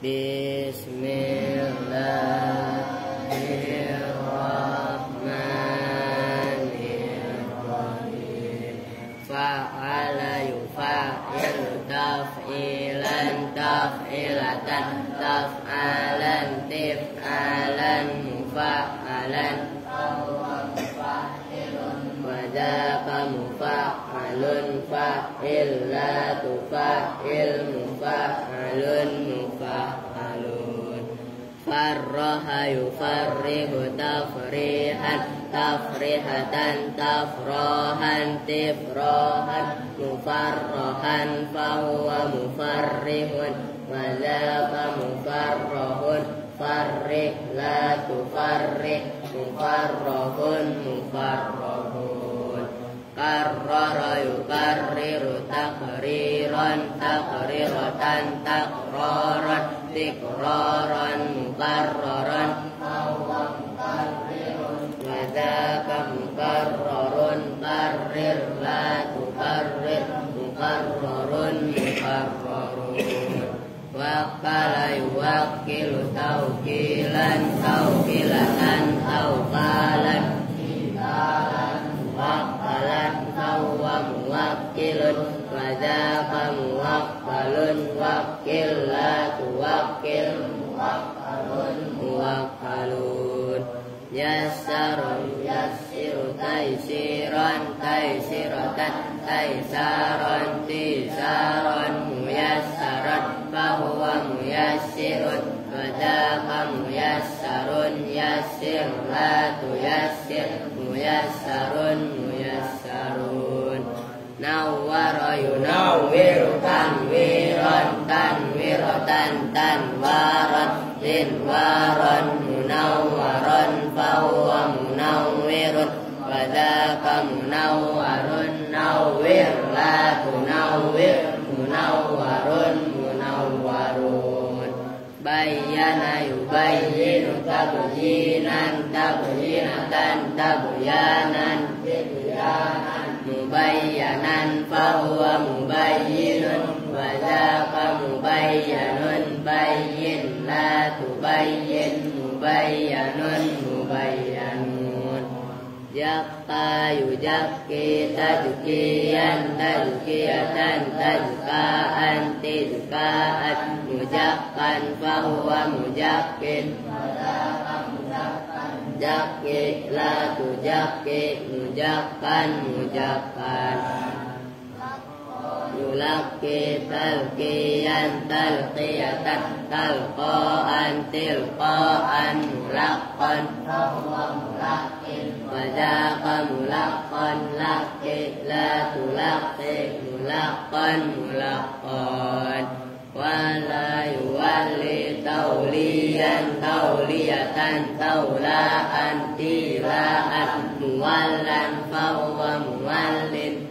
Bismillahirrahmanirrahim. Fa'ala yufa'ilu taf'ilan taf'ilatan taf'alan tif'alan mufa'alan wadzaka mufa'alun fa'il la tufa'il mufa'alun mufa'alun. Farraha yufarrihu tafrihan tafrihatan tafrohan tifrohan mufarrohan fahuwa mufarrihun wadzaka mufarrohun farrih la tufarrih mufarrohun mufarrohun. Karrara yukarriru takriran takriratan takroran tikraran mukarraran wadzaka mukarrarun karrir la tukarrir mukarrarun mukarrarun. Wakala yuwakilu taukilan taukilatan taukalan wakalan fahuwa muwakilun wadzaka muwakkalun wakil la tuwakil muwakkalun muwakkalun. Yassarun yassiru taisiran taisiratan taisaran tisaran muyassaran fahuwa muyassirun wadzaka muyassarun yassir la tuyassir muyassarun muyassarun. Nawwara yunawwiru tanwiran tanwiratan tanwaran tinwaran munawwaran fahuwa munawwirun wadzaka munawwarun nawwir la tunawwir munawwarun munawwarun. Bayyana yubayyinu tabyinan tabyinatan tabyanan tibyanan mubayyanan fahuwa mubayyinun wadzaka mubayyanun bayyin la tubayyin mubayyanun mubayyanun. Jakka yujakki tajkiyan tajkiyatan tajkaan tijkaan mujakkan fahuwa mujakkin jakki la tujakki mujakkan mujakkan. Yulakki talqiyan talqiyatan talqaan tilqaan mulaqqan fahuwa mulaqqin wadzaka mulaqqan laqi la tulaqqi mulaqqan mulaqqan. Wala yuwalli tauliyan tauliyatan taulaan tilaan muwallan fahuwa muwallin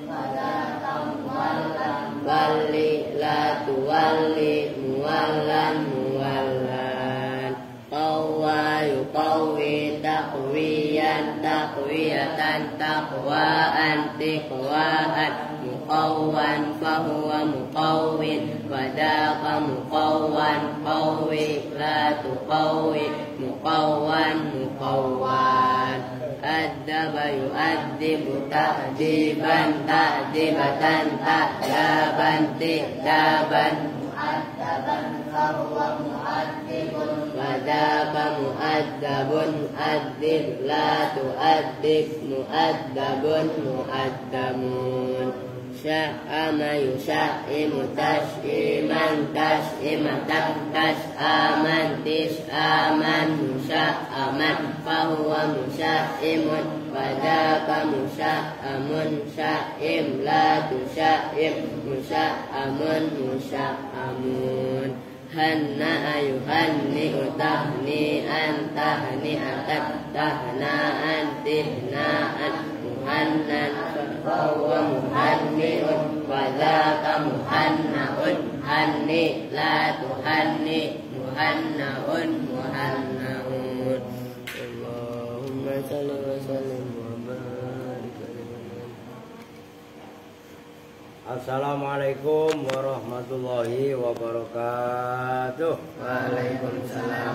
walli la tuwalli muwallan muwallan. Qawwa yuqawwi taqwiyan taqwiyatan taqwaan tiqwaan muqawwan fahuwa muqawwin wadzaka muqawwan qawwi la tuqawwi muqawwan muqawwan. Addaba yu'addibu ta'diban ta'dibatan ta'daban ti'daban mu'addaban fahuwa mu'addibun wadzaka mu'addabun addib la tu'addib mu'addabun mu'addamun. Sya'ama yusya'imu tas'iman tas'imatan tas'aman tis'aman musya'aman fahuwa musya'imun wadzaka musya'amun sya'im la tusya'im musya'amun musya'amun. Hanna'a yuhanni'u tahni'an tahni'atan tahna'an tihna'an muhannan fahuwa muhanni'un wadzaka muhanna'un hanni la tuhanni muhanna'un muhanna'un. Allahumma shalli wa sallim wa barik. Assalamualaikum warahmatullahi wabarakatuh. Waalaikumsalam.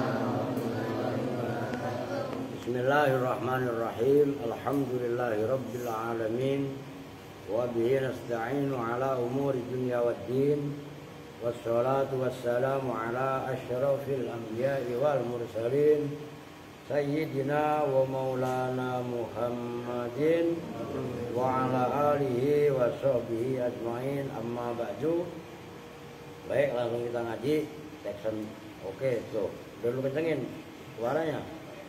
Bismillahirrahmanirrahim. Alhamdulillahi rabbil alamin. Wa bihi nasta'inu ala umuri dunya waddin. Wassalatu wassalamu ala asyrafil anbiya'i wal mursalin. Sayyidina wa maulana Muhammadin wa ala alihi wa sahbihi ajmain, amma ba'du. Baik, langsung kita ngaji section. Oke, tuh dulu kencengin suaranya,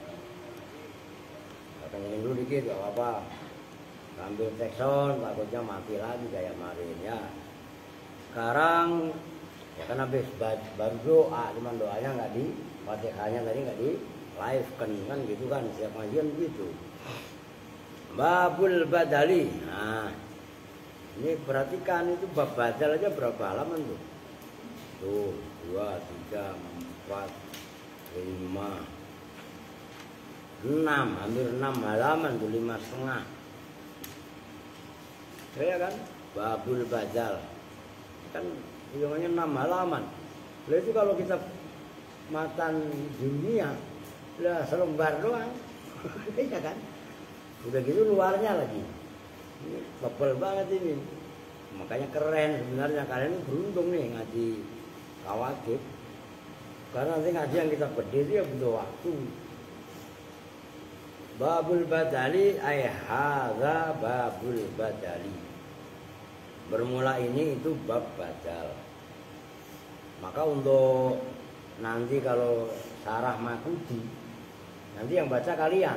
kencengin dulu dikit, gak apa-apa. Ambil section, takutnya mati lagi kayak kemarin ya. Sekarang ya kan habis baru doa, cuman doanya nggak di Fatihahnya tadi nggak di live kan gitu kan, setiap kajian gitu. Babul badali. Nah, ini perhatikan itu bab badal aja berapa halaman tuh? Tuh 2, 3, 4, 5, 6, hampir 6 halaman tuh, 5,5. Ya kan? Babul badal kan hitungannya 6 halaman. Lalu itu kalau kita matan dunia lah selembar doang. Iya kan? Udah gitu luarnya lagi. Ini tebel banget ini. Makanya keren sebenarnya, kalian ini beruntung nih ngaji kawakib. Karena nanti ngaji yang kita berdiri ya butuh waktu. Babul badali ay hadza babul badali. Bermula ini itu bab badal. Maka untuk nanti kalau Sarah Makudi, nanti yang baca kalian.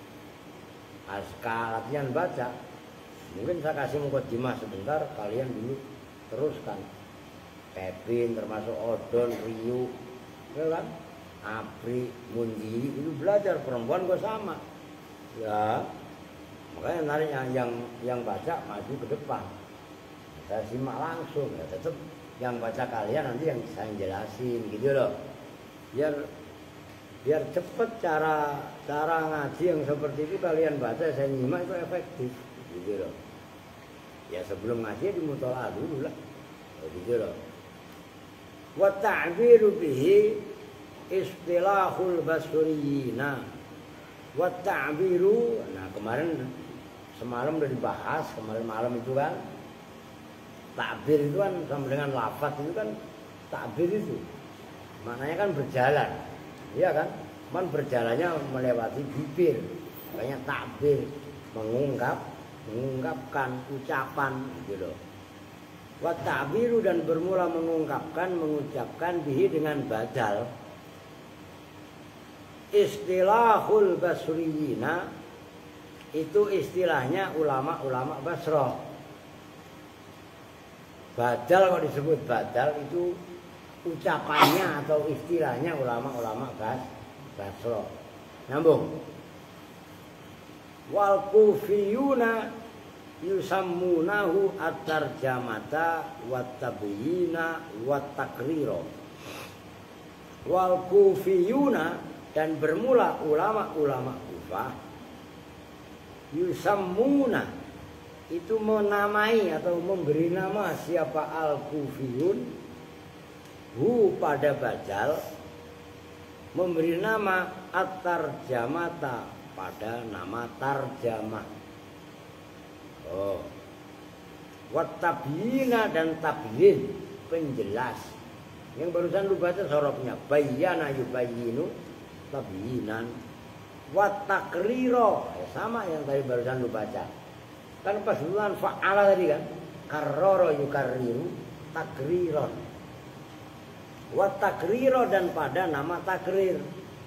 Aska latihan baca. Mungkin saya kasih mukadimah sebentar, kalian dulu teruskan. Pepin termasuk Odon, Riu, ya kan? Apri, Mundi itu belajar, perempuan kok sama. Ya. Makanya nanti yang baca maju ke depan. Saya simak langsung, ya tetap yang baca kalian nanti yang saya jelasin gitu loh. Biar cepet cara ngaji yang seperti itu kalian baca, saya nyimak itu efektif gitu loh. Ya sebelum ngaji di mutola'ah dulu lah gitu loh. Wa ta'biru bihi istilahul basuriyina. Wa ta'biru, nah kemarin semalam udah dibahas, kemarin malam itu kan. Takbir itu kan sama dengan lafaz itu kan, takbir itu maknanya kan berjalan. Iya kan? Man berjalannya melewati bibir. Makanya takbir, mengungkapkan ucapan gitu loh. Wa ta'biru dan bermula mengungkapkan, mengucapkan bihi dengan badal. Istilahul basriyina itu istilahnya ulama-ulama Basrah. Badal kalau disebut badal itu ucapannya atau istilahnya ulama-ulama Basrah. Nyambung. Wal kufiyuna yusammunahu at-tarjamata wat tabyina wat takrira. Wal kufiyuna dan bermula ulama-ulama Kufah yusammuna itu menamai atau memberi nama siapa al-kufiyun hu pada badal, memberi nama at-tarjamata pada nama tarjamah. Oh, wat tabyina dan tabyin penjelas. Yang barusan lu baca sorofnya bayyana yubayyinu tabyinan. Wat takriro sama yang tadi barusan lu baca. Kan pas duluan fa'ala tadi kan, karroro yukarriru takriron. Wat takriro dan pada nama takrir.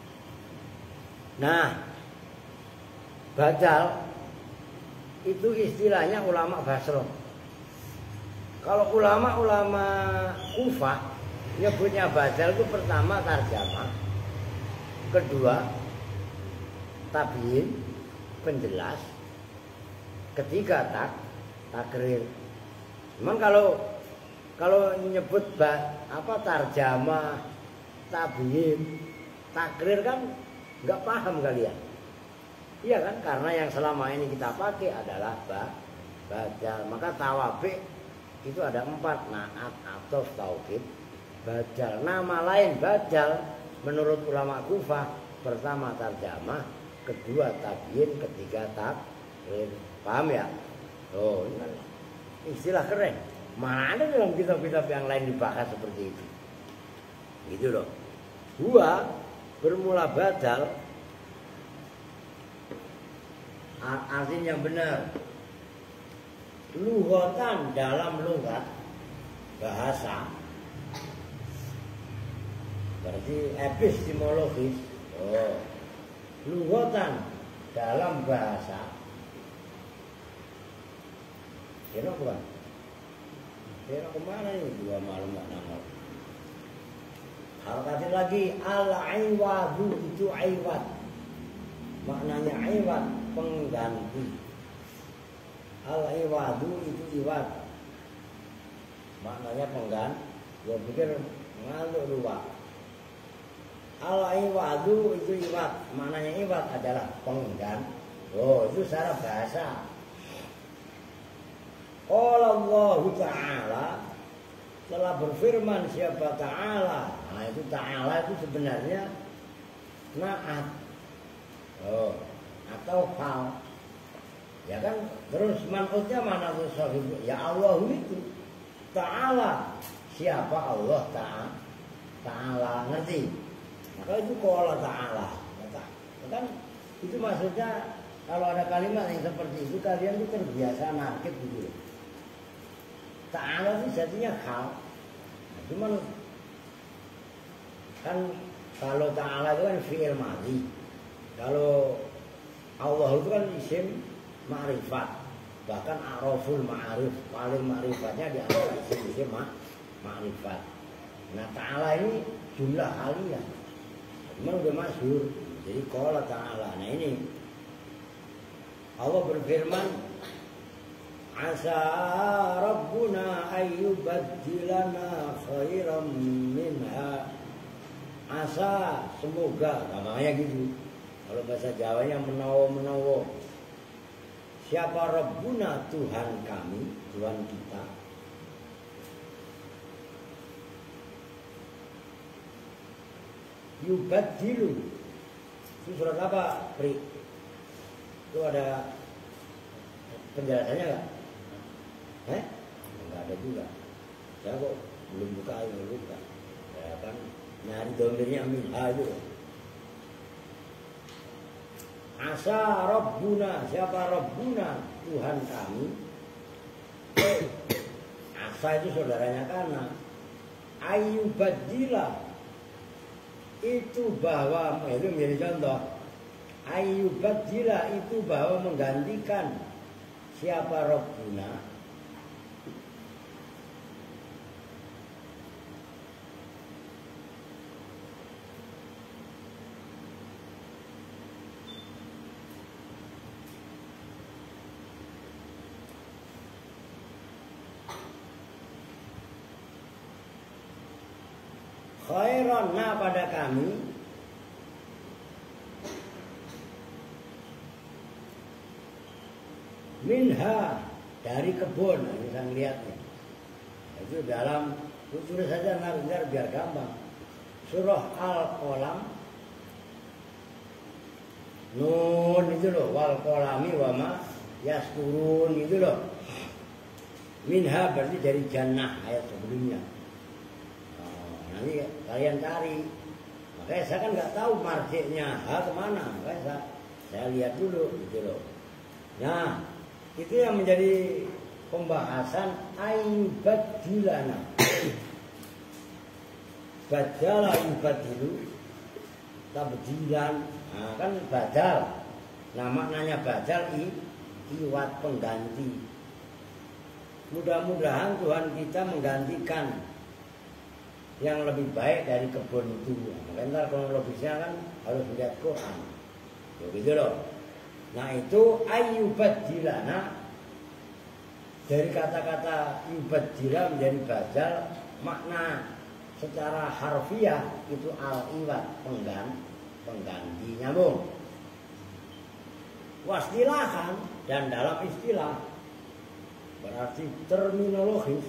Nah, badal itu istilahnya ulama Basrah. Kalau ulama-ulama Kufah nyebutnya badal itu pertama tarjamah, kedua tabyin penjelas, ketiga takrir. Cuman kalau nyebut tarjamah, tabyin, takrir kan nggak paham kalian. Iya kan? Karena yang selama ini kita pakai adalah badal. Maka tawabi itu ada 4, naat, atof, taukid, badal. Nama lain badal menurut ulama Kufah, pertama tarjamah, kedua tabyin, ketiga takrir. Paham ya? Oh, ini kan istilah keren. Mana ada dalam kitab-kitab yang lain dibahas seperti itu? Gitu loh. Dua, bermula badal, artinya yang benar. Lughatan dalam lughat bahasa, berarti epistemologis. Oh, lughatan dalam bahasa. Kira bukan? Kira kemana ini? 2 malam gak nangol. Harakatin lagi, al-iwadu itu iwad. Maknanya iwad, pengganti. Al-iwadu itu iwad. Maknanya pengganti. Gua pikir ngaluk lupa. Al-iwadu itu iwad. Maknanya iwad adalah pengganti. Oh, itu secara bahasa. Allah Ta'ala telah berfirman, siapa Ta'ala? Nah itu Ta'ala itu sebenarnya naat, oh, atau hal. Ya kan, terus manutnya mana tuh sahibu? Ya Allah itu Ta'ala. Siapa Allah Ta'ala, ngerti? Maka itu qala Ta'ala. Kan itu maksudnya kalau ada kalimat yang seperti itu kalian tuh terbiasa nakit gitu. Ta'ala itu jadinya hal. Nah, cuman kan kalau Ta'ala itu kan fi'il madhi. Kalau Allah itu kan isim ma'rifat. Bahkan a'raful ma'arif, paling ma'rifatnya di antara isim ma'rifat. Nah Ta'ala ini jumlah aliyah. Cuman udah masyhur. Jadi qala Ta'ala. Nah ini Allah berfirman, asa rabbuna ayyubaddilana khairam minha. Asa, semoga, namanya gitu. Kalau bahasa Jawanya menawa-menawa. Siapa Rabbuna, Tuhan kami, Tuhan kita. Yubaddilu. Itu surat apa, Pri? Itu ada penjelasannya nggak? Nggak ada juga. Saya kok belum buka, saya kan nyari domirnya minha itu. Asa Rabbuna, siapa Rabbuna, Tuhan kami. Asa itu saudaranya Kana. Ayyubaddila, itu bahwa, itu menjadi contoh. Ayyubaddila itu bahwa menggantikan siapa Rabbuna. Khairana pada kami minha dari kebun. Nah, bisa ngeliatnya itu dalam tulis saja biar gampang. Surah Al-Qalam Nun itu loh, wal qalami wama yasturun itu loh. Minha berarti dari jannah ayat sebelumnya. Nanti kalian cari. Makanya saya kan nggak tahu marjiknya kemana. Makanya saya lihat dulu gitu loh. Nah itu yang menjadi pembahasan ayyubaddilana. Badala yubaddilu tabdilan. Nah kan badal. Nah maknanya badal iwat pengganti. Mudah-mudahan Tuhan kita menggantikan yang lebih baik dari kebun itu. Maka ntar kronologisnya kan harus melihat Quran. Begitu loh. Nah itu ayyubaddilana, dari kata-kata yubaddila menjadi badal, makna secara harfiah itu al-iwad, pengganti, nyambung. Wastilahan dan dalam istilah berarti terminologis.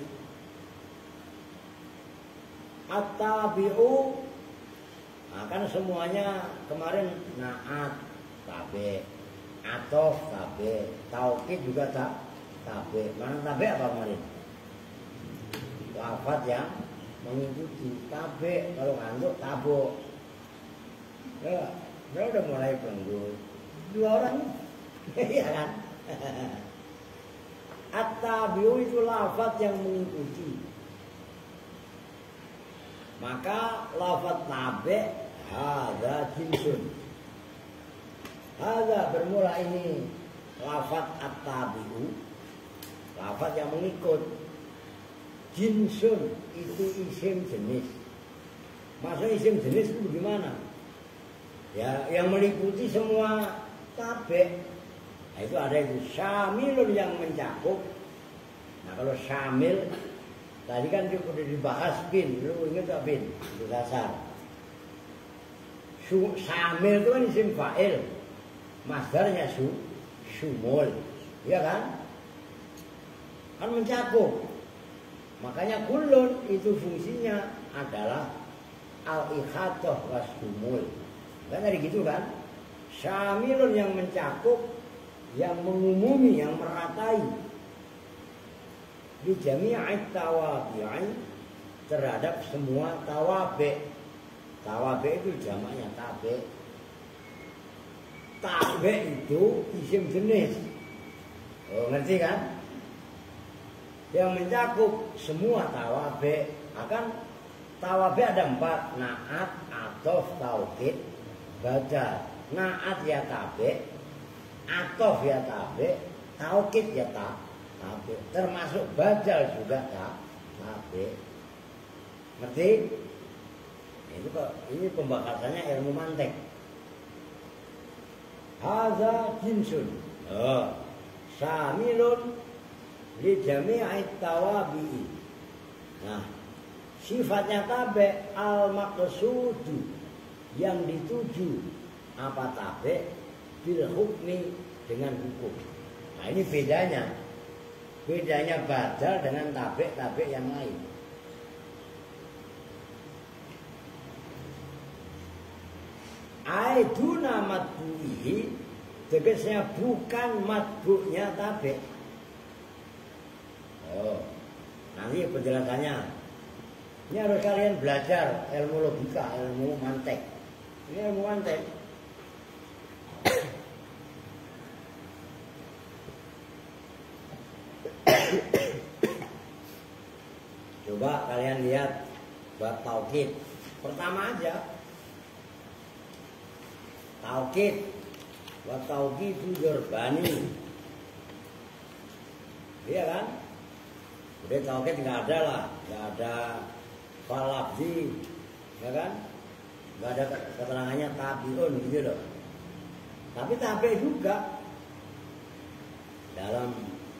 At-tabi'u, nah kan semuanya kemarin naat, tabe, atof, tabe, taukid juga tabe. Mana tabe apa kemarin? Lafaz yang mengikuti. Tabe kalau ngantuk tabo. Ya, dia udah mulai pelenggur. 2 orang, iya kan? At-tabi'u itu lafaz yang mengikuti. Maka lafaz tabe hadza jinsun. Hadza bermula ini lafaz at-tabi'u, lafaz yang mengikut. Jinsun itu isim jenis. Maksud isim jenis itu bagaimana? Ya, yang meliputi semua tabe. Nah, itu ada itu syamilun yang mencakup. Nah, kalau syamil tadi kan sudah dibahas bin, lu ingat gak bin? Itu dasar. Syamil itu kan isim fa'il, masdarnya syumul, ya kan? Kan mencakup. Makanya kulun itu fungsinya adalah al-ikhadah was syumul. Kan dari gitu kan? Syamilun yang mencakup, yang mengumumi, yang meratai. Di jami'at tawabi'in, terhadap semua tawabi'. Tawabi' itu jamaknya tabe. Tabe itu isim jenis. Oh, ngerti kan? Yang mencakup semua tawabi'. Akan tawabi' ada 4, naat, atof, taukid, badal. Naat ya tabe, atof ya tabe, taukid ya tabe, termasuk badal juga tabe. Ngerti? Ini pembahasannya ilmu mantek. Hadza jinsun. Syamilun li jami'it tawabi'i. Nah, sifatnya tabe al-maqsudu, yang dituju apa tabe bil hukmi, dengan hukum. Nah, ini bedanya badal dengan tabe yang lain. Aiduna matbu'ihi, tegasnya bukan matbu'nya tabe. Oh, nanti penjelasannya. Ini harus kalian belajar ilmu logika, ilmu mantek. Ini ilmu mantek. Coba kalian lihat bab taukid. Pertama aja. Taukid. Wa tauqidu dzarbani. Iya kan? Udah taukid nggak ada lah, nggak ada falafzi, ya kan? Nggak ada keterangannya tabiun gitu loh. Tapi tabe juga dalam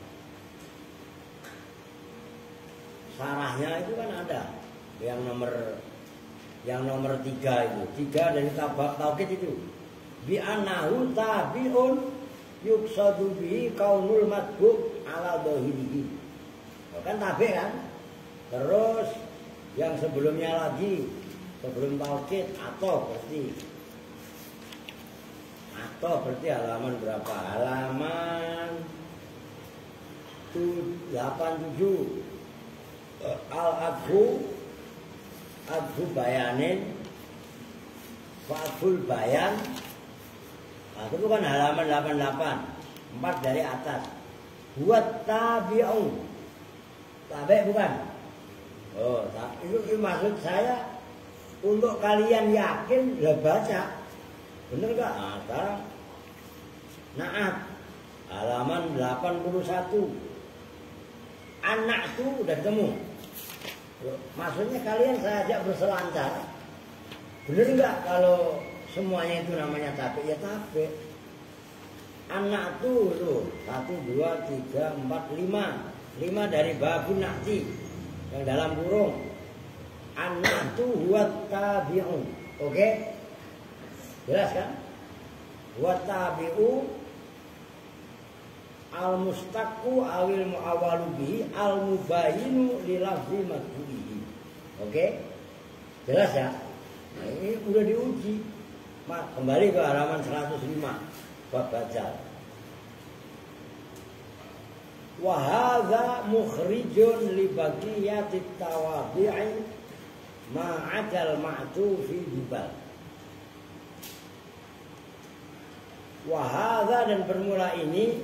sarahnya itu kan ada yang nomor 3 itu. 3 dari taukid itu. Bi annahu tabiun yuqsadu bihi kaunul matbu' ala dhahirihi. Kan tabe kan? Terus yang sebelumnya lagi, sebelum taukid atau berarti halaman berapa? Halaman 87. Al-adhu bayanin Fa'adhul bayan. Nah, itu kan halaman 88, 4 dari atas. Buat tabi'un. Tabi' bukan? Oh, itu maksud saya untuk kalian yakin, ya baca. Bener gak? Nah, sekarang Naat halaman 81. Anak tuh udah ketemu. Maksudnya kalian saya ajak berselancar. Bener nggak kalau semuanya itu namanya tabe? Ya tabe. Anak tuh 1, 2, 3, 4, 5. 5 dari babun nakti yang dalam kurung. Anak tuh buat tabi'un. Oke? Jelas kan? Buat tabi'u al mustaqu awil muawalu bihi al mubayinu li lafzi madhu'ihi. Oke? Jelas ya? Nah, ini udah diuji. Kembali ke halaman 105 bab bajal. Wa hadza mukhrijun li baqiyatit tawadhi'i ma'adal ma'tufi bibal. Wa hadza, dan bermula ini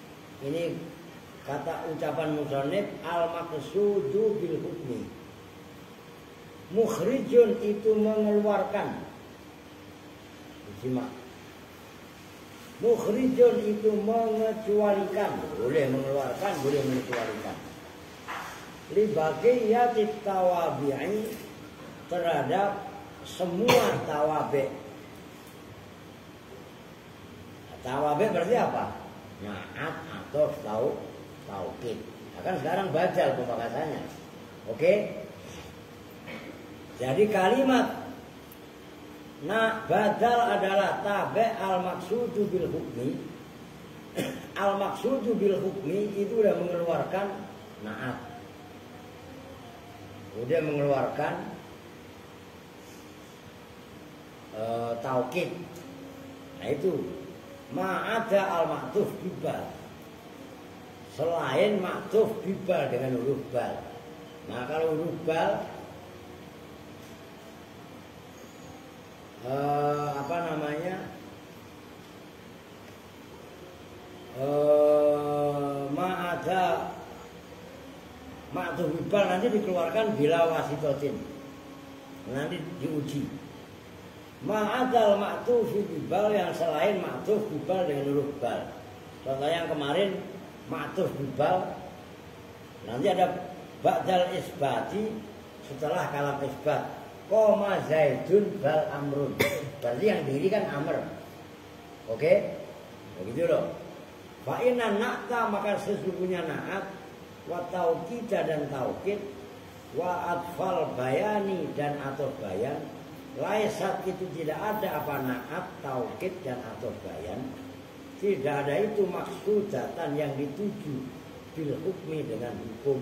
kata ucapan musannif al maqsudu bil hukmi. Mukhrijun itu mengeluarkan. Simak. Mukhrijun itu mengecualikan, boleh mengeluarkan, boleh mengecualikan. Li baqiyatit tawabi'i, terhadap semua tawabi'. Tawabi' berarti apa? Na'at atau taukid. Akan sekarang bajal pembakasannya. Oke? Jadi kalimat badal adalah tabe al maksudu bil hukmi. Al maksudu bil hukmi itu udah mengeluarkan na'at. Udah mengeluarkan taukid. Nah itu ma'ada al maktuf bibal, selain maktuf bibal dengan huruf bal. Nah kalau huruf bal apa namanya, ma'ada maktuf bibal nanti dikeluarkan bila wasitotin, nanti diuji. Ma'adal maktuf bibal, yang selain maktuf bibal dengan huruf bal. Contoh yang kemarin maktuf bibal, nanti ada ba'dal isbati, setelah kalam isbat, koma zaidun bal amrun, berarti yang diri kan amr. Oke? Begitu loh. Fa'inna na'ta, maka sesungguhnya na'at, wa taukida dan taukid, wa atfal bayani dan atau bayan, laisat itu tidak ada apa na'at, taukid dan atau bayan, tidak ada itu maksudatan yang dituju bil hukmi dengan hukum.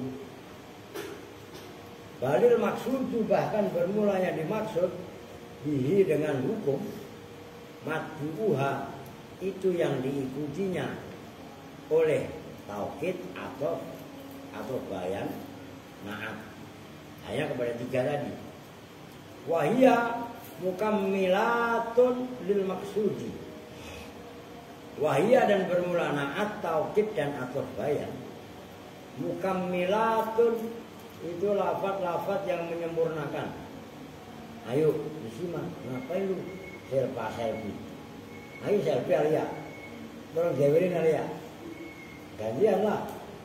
Balil maksudu, bahkan bermula yang dimaksud bihi dengan hukum, matbu'uha itu yang diikutinya oleh taukid atau bayan na'at. Hanya kepada tiga tadi. Wahia mukammilatun lil maksudi. Wahia, dan bermula na'at, taukid dan atau bayan, mukammilatun itu lafaz-lafaz yang menyempurnakan. Ayo disimak, ngapain lu selfie? Ayo selfie alia, tolong jawirin alia, gantian lah.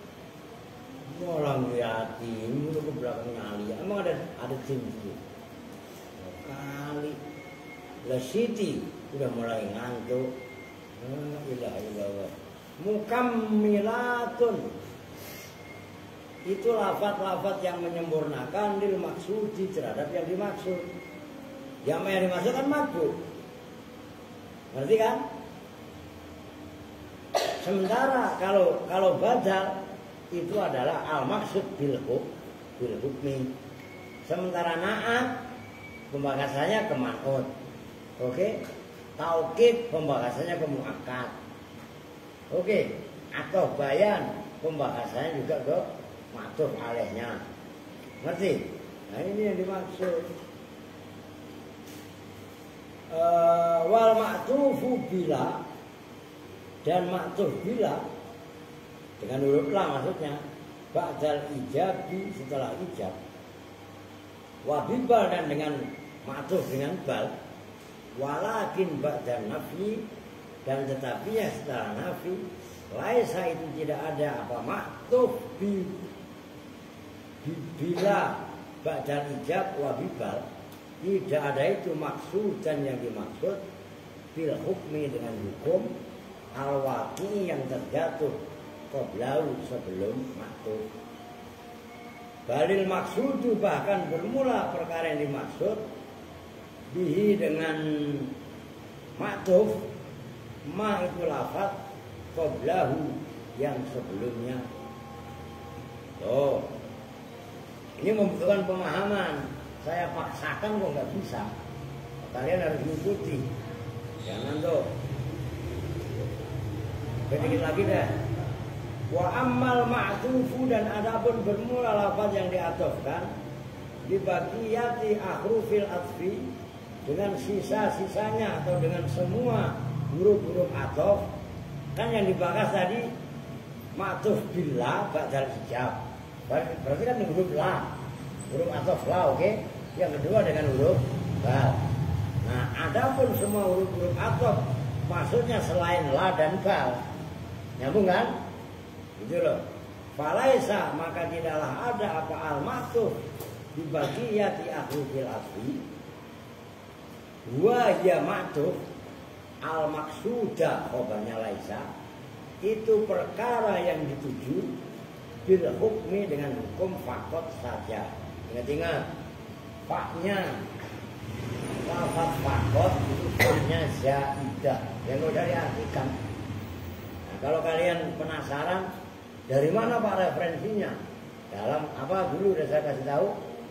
Orang liatin lu ke belakangnya alia, emang ada tim itu. Kali lah Siti udah mulai ngantuk. Ilah. Mukammilatun itu lafaz-lafaz yang menyempurnakan lil maksudi, terhadap yang dimaksud. Yang dimaksud kan mabuk, ngerti kan? Sementara kalau badal itu adalah al maksud bil hukmi. Sementara na'at pembakasannya ke man'ut. Oke? Taukid pembakasannya ke muakkad. Oke? Atau bayan pembakasannya juga ke maktuf alaihnya. Ngerti? Nah ini yang dimaksud. Wal maktufu bila, dan maktuf bila dengan huruf la maksudnya ba'dal ijabi, setelah ijab. Wabibal, dan dengan maktuf dengan bal, walakin ba'dan nafi, dan tetapinya setelah nafi, laisa itu tidak ada apa maktuf bila ba'dal ijab wabibal, tidak ada itu maksud dan yang dimaksud bil hukmi dengan hukum al-waqi yang terjatuh qablahu sebelum maktuf. Balil maksudu, bahkan bermula perkara yang dimaksud bihi dengan maktuf, ma itu lafaz qablahu yang sebelumnya. Oh, ini membutuhkan pemahaman. Saya paksakan kok nggak bisa. Kalian harus mengikuti. Jangan tuh. Sedikit lagi dah. Wa ammal ma'tufu, dan adapun bermula lafaz yang diatofkan di baqiyati ahrufil atfi, dengan sisa-sisanya atau dengan semua huruf-huruf atof. Kan yang dibahas tadi ma'tuf billah ba'dal ijab. Berarti kan huruf la, huruf atof la, oke? Yang kedua dengan huruf bal. Nah, adapun semua huruf-huruf atof maksudnya selain la dan bal. Nyambung kan? Gitu loh. Falaisa, maka tidaklah ada apa al-maktuf di baqiyati ahrufil atfi. Wa ya maktuf al-maksuda khobarnya laisa, itu perkara yang dituju bil hukmi, dengan hukum fakot saja. Ingat-ingat, faknya lafaz fakot itu faknya zaidah yang udah diartikan. Nah, kalau kalian penasaran dari mana Pak referensinya, dalam apa dulu udah saya kasih tahu,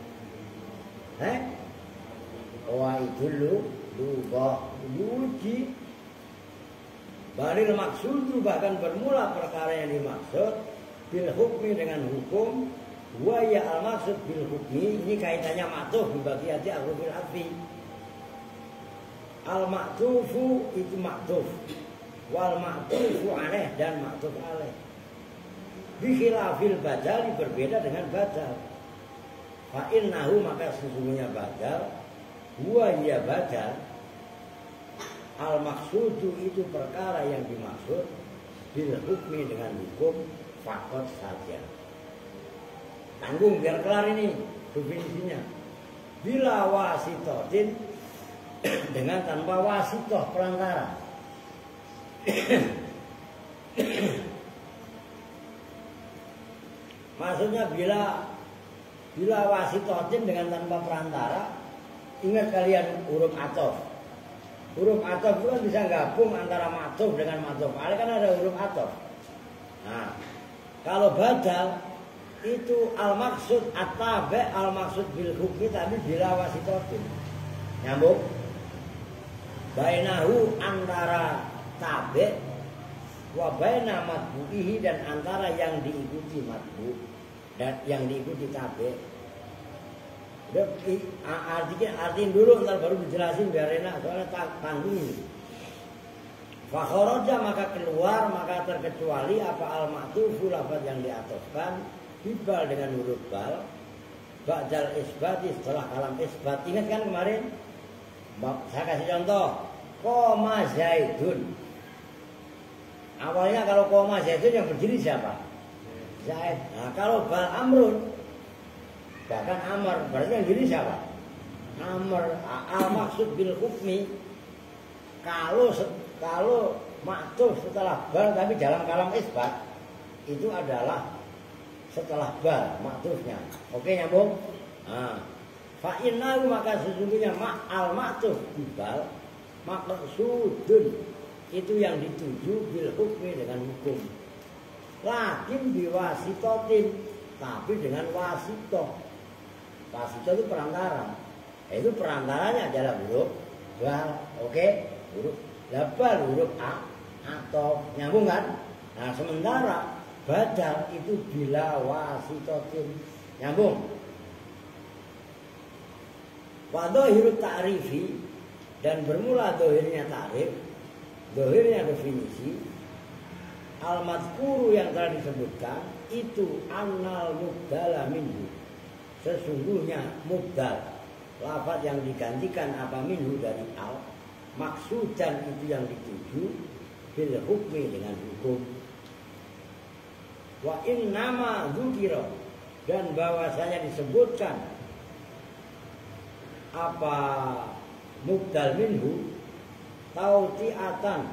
wah itu lugah uji baril maksudu, bahkan bermula perkara yang dimaksud bil hukmi, dengan hukum. Wa ya al maksud bil hukmi, ini kaitannya maktuf dibagi hati ahrufil atfi. Al maktufu itu maktuf, wal maktufu alaih, dan maktuf alaih. Bikhilafil badal, berbeda dengan badal. Fa innahu, maka sesungguhnya badal, huwa ya badal, al maksudu itu perkara yang dimaksud, bil hukmi, dengan hukum, fakot saja. Tanggung biar kelar ini definisinya. Bila wasitotin, dengan tanpa wasitoh perantara. Maksudnya bila wasitotin, dengan tanpa perantara. Ingat kalian huruf atof. Huruf atof itu kan bisa gabung antara maktuf dengan maktuf alaih, kan ada huruf atof. Nah, kalau badal itu al-maksud at-tabi, al-maksud bil hukmi, tapi bila wasitotin. Nyambung? Bainahu, antara tabi, wa baina matbu'ihi, dan antara yang diikuti matbu dan yang diikuti tabi. Artiin dulu, ntar baru dijelasin biar enak, soalnya tanggung ini. Fakhoroja, maka keluar, maka terkecuali apa al-ma'tufu, lafaz yang diatofkan bibal, dengan huruf bal, ba'dal isbati, setelah kalam isbat. Ingat kan kemarin saya kasih contoh, koma zaidun. Awalnya kalau koma zaidun yang berdiri siapa? Zaid. Nah, kalau bal amrun, bahkan amar, berarti yang berdiri siapa? Amr. Al maksud bil hukmi, kalau maktuf setelah bal tapi dalam kalam isbat, itu adalah setelah bal maktufnya. Oke, nyambung? Nah, fa innahu, maka sesungguhnya al maktuf bal maksudun, itu yang dituju bil hukmi, dengan hukum. Lakin biwasitotin, tapi dengan wasitoh. Wasitoh itu perantara. Itu perantaranya adalah huruf bal. Oke? Huruf bal, huruf a atau nyambung kan? Nah, sementara badal itu bila wasitotin. Nyambung? Wa dhahirut ta'rifi, dan bermula dohirnya ta'rif, dohirnya definisi, al-madhkuru yang telah disebutkan, itu annal mubdala minhu, sesungguhnya mubdal, lafaz yang digantikan apa minhu dari al, maksudan itu yang dituju, bil hukmi, dengan hukum. Wa innama dzukira, dan bahwasanya disebutkan apa mubdal minhu tauti'atan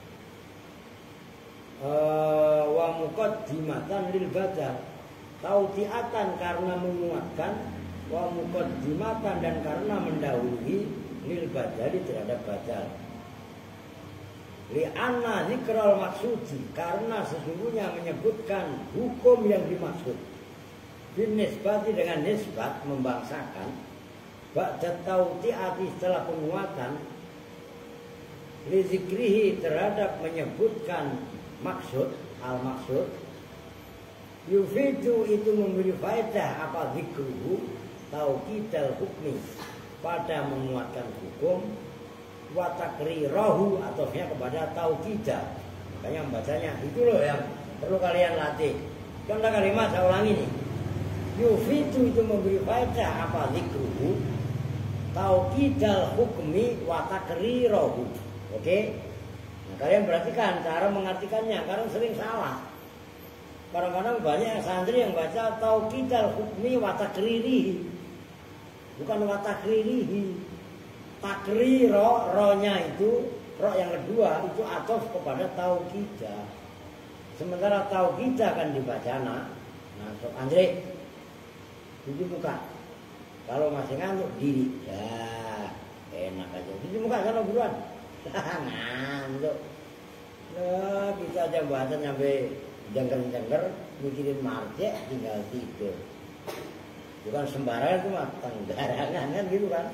wa muqaddimatan lil badal. Tauti'atan karena menguatkan, wa muqaddimatan, dan karena mendahului lil badali terhadap badal. Li'anna zikrul maksudi, karena sesungguhnya menyebutkan hukum yang dimaksud. Bin nisbati dengan nisbat membangsakan. Ba'da tauti'ati setelah penguatan. Li zikrihi terhadap menyebutkan maksud, al-maksud. Yufidu itu memberi faedah apa zikruhu, taukidal hukmi, pada menguatkan hukum. Wa takrirahu ataunya kepada tauqidah. Makanya membacanya itu loh yang perlu kalian latih. Contoh kalimat saya ulangi nih. Yufidu itu memberi faedah apa zikruhu, tauqidal hukmi wa takrirahu. Oke? Nah, kalian perhatikan cara mengartikannya karena sering salah. Kadang-kadang banyak santri yang baca tauqidal hukmi wa takririhi. Bukan wa takririhi. Takriro, rohnya itu, roh yang kedua itu atof kepada tauqidah. Sementara tauqidah kan dibaca nah Sob Andre cuci muka. Kalau masih ngantuk diri, ya enak aja. Cuci muka sana buruan. Ngantuk. Nah, kita aja baca sampai jengker-jengker, mikirin marjek, tinggal tidur. Bukan sembarangan itu mah tenggarangan kan gitu kan.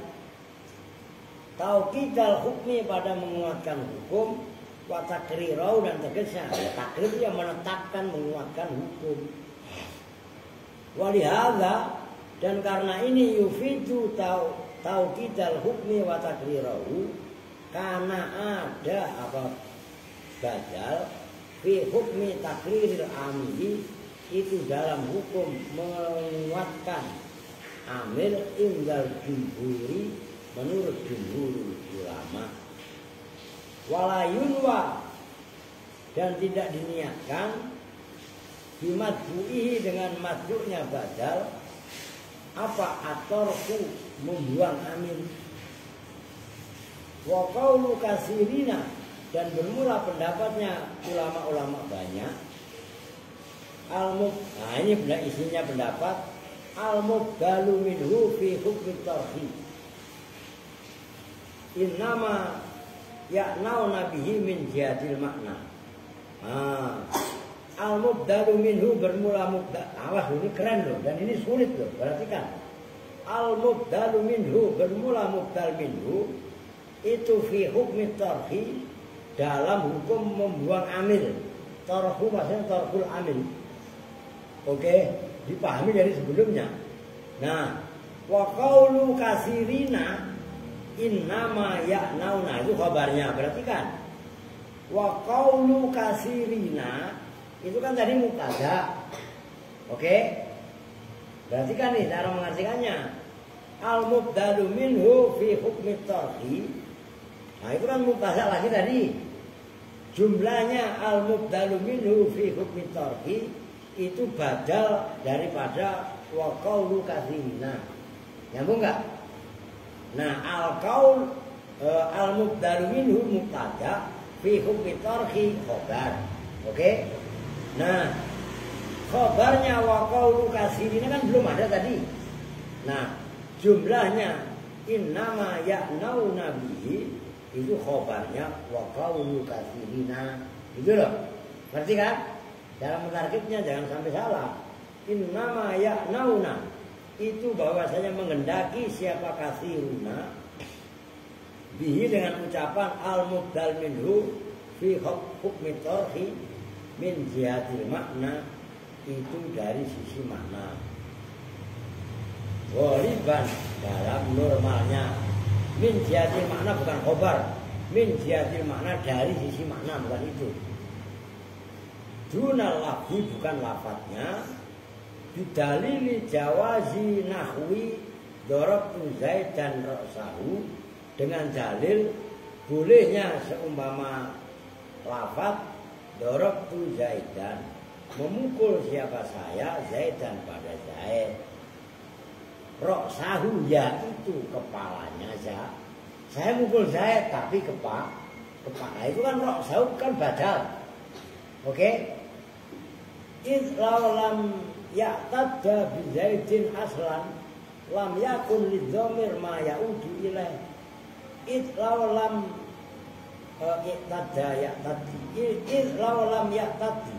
Tauqidal hukmi pada menguatkan hukum, wa takrirau dan tegasnya. Takrir yang menetapkan, menguatkan hukum. Walihada dan karena ini yufidu tauqidal hukmi wa takrirau, karena ada apa badal fi hukmi takriril amili, itu dalam hukum menguatkan amil indal jumhuri, menurut jumhur ulama. Walayunwa dan tidak diniatkan bimadbu'ihi dengan madbu'nya badal apa atorku membuang amil. Wa qaulu kasirina dan bermula pendapatnya ulama-ulama banyak. Nah ini isinya pendapat al-mubdalu minhu fi hukmi tarhib. Innama ya'nau nabihi min jihadil makna. Al-mubdalu minhu bermula mubdal. Awas ini keren loh dan ini sulit loh. Perhatikan. Al-mubdalu minhu bermula mubdal minhu itu fi hukmi tarhi, dalam hukum membuang amil. Tarhu maksudnya tarhul amil. Oke, dipahami dari sebelumnya. Nah, wa qaulu kasirina innama ya'nauna itu kabarnya. Perhatikan. Wa qaulu kasirina itu kan tadi mubtada. Oke? Perhatikan nih cara mengartikannya. Al mubdalu minhu fi hukmi tarhi. Nah, itu kan mubtada lagi tadi. Jumlahnya al mubdalu minhu fi hukmi tarhi itu badal daripada wa qaulu kasirina. Nyambung enggak? Nah, al-qaul al-mubdalu minhu mubtada fi hukmi tarhi khobar. Oke? Nah, khobarnya wa qaulu kasirina kan belum ada tadi. Nah, jumlahnya innama ya'nau nabihi itu khobarnya wa qaulu kasirina. Gitu loh. Ngerti kan? Dalam mentarkibnya jangan sampai salah. Innama ya'nauna itu bahwasanya menghendaki siapa kasiruna bihi dengan ucapan al-mubdal minhu fi hukmi tarhi min jihatil makna, itu dari sisi makna. Ghaliban dalam normalnya min jihatil makna bukan khobar, min jihatil makna dari sisi makna bukan itu. Dunal lafzi bukan lafadznya. Bidalili jawazi nahwi dorabtu zaidan ra'sahu, dengan dalil bolehnya seumpama lafaz dorabtu zaidan, memukul siapa saya zaidan pada Zaid. Ra'sahu yaitu kepalanya saya mukul Zaid tapi kepala itu kan ra'sahu kan badal. Oke? Lam ya'tadda bi Zaidin aslan lam yakun lidzamir ma ya'udu ilaih. Lam Iktada ya tadi lam ya tadi.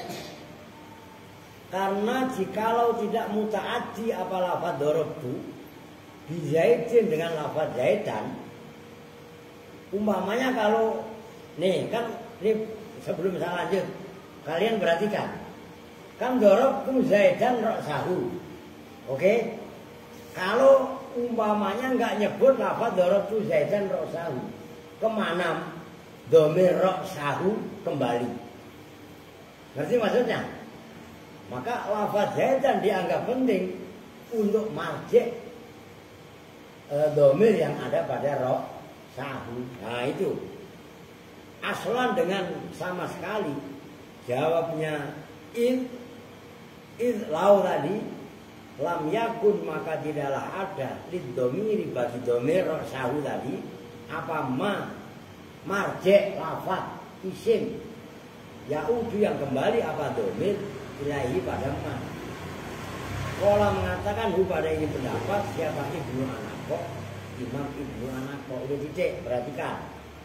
Karena jikalau tidak mutaaddi apa lafaz darabtu bizaidin dengan lafaz zaidan, umpamanya kalau nih kan ini sebelum saya lanjut kalian perhatikan kan darabtu zaidan ra'sahu. Oke? Kalau umpamanya nggak nyebut lafaz darabtu zaidan ra'sahu, kemana dhamir ra'sahu kembali? Ngerti maksudnya? Maka lafaz zaidan dianggap penting untuk marji' dhamir yang ada pada ra'sahu. Nah itu aslan dengan sama sekali jawabnya id lau tadi lam yakun maka tidaklah ada lid dhamiri bagi dhamir ra'sahu tadi apa marji' lafaz isim yaudu yang kembali apa dhamir ilahi pada ma. Kola mengatakan pada ini pendapat siapa Ibnu Anaqo, Imam Ibnu Anaqo. Udah titik, perhatikan.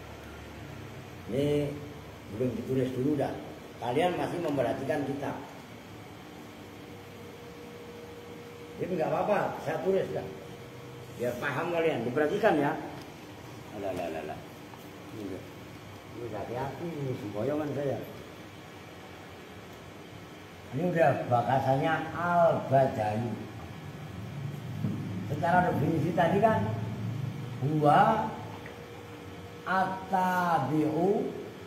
Ini belum ditulis dulu dah. Kalian masih memperhatikan kitab. Ini nggak apa-apa, saya tulis dah. Biar paham kalian, diperhatikan ya. Alah. Ini hati-hati, ini semboyongan saya. Ini udah bahasanya al-badani. Secara definisi tadi kan huwa at-tabi'u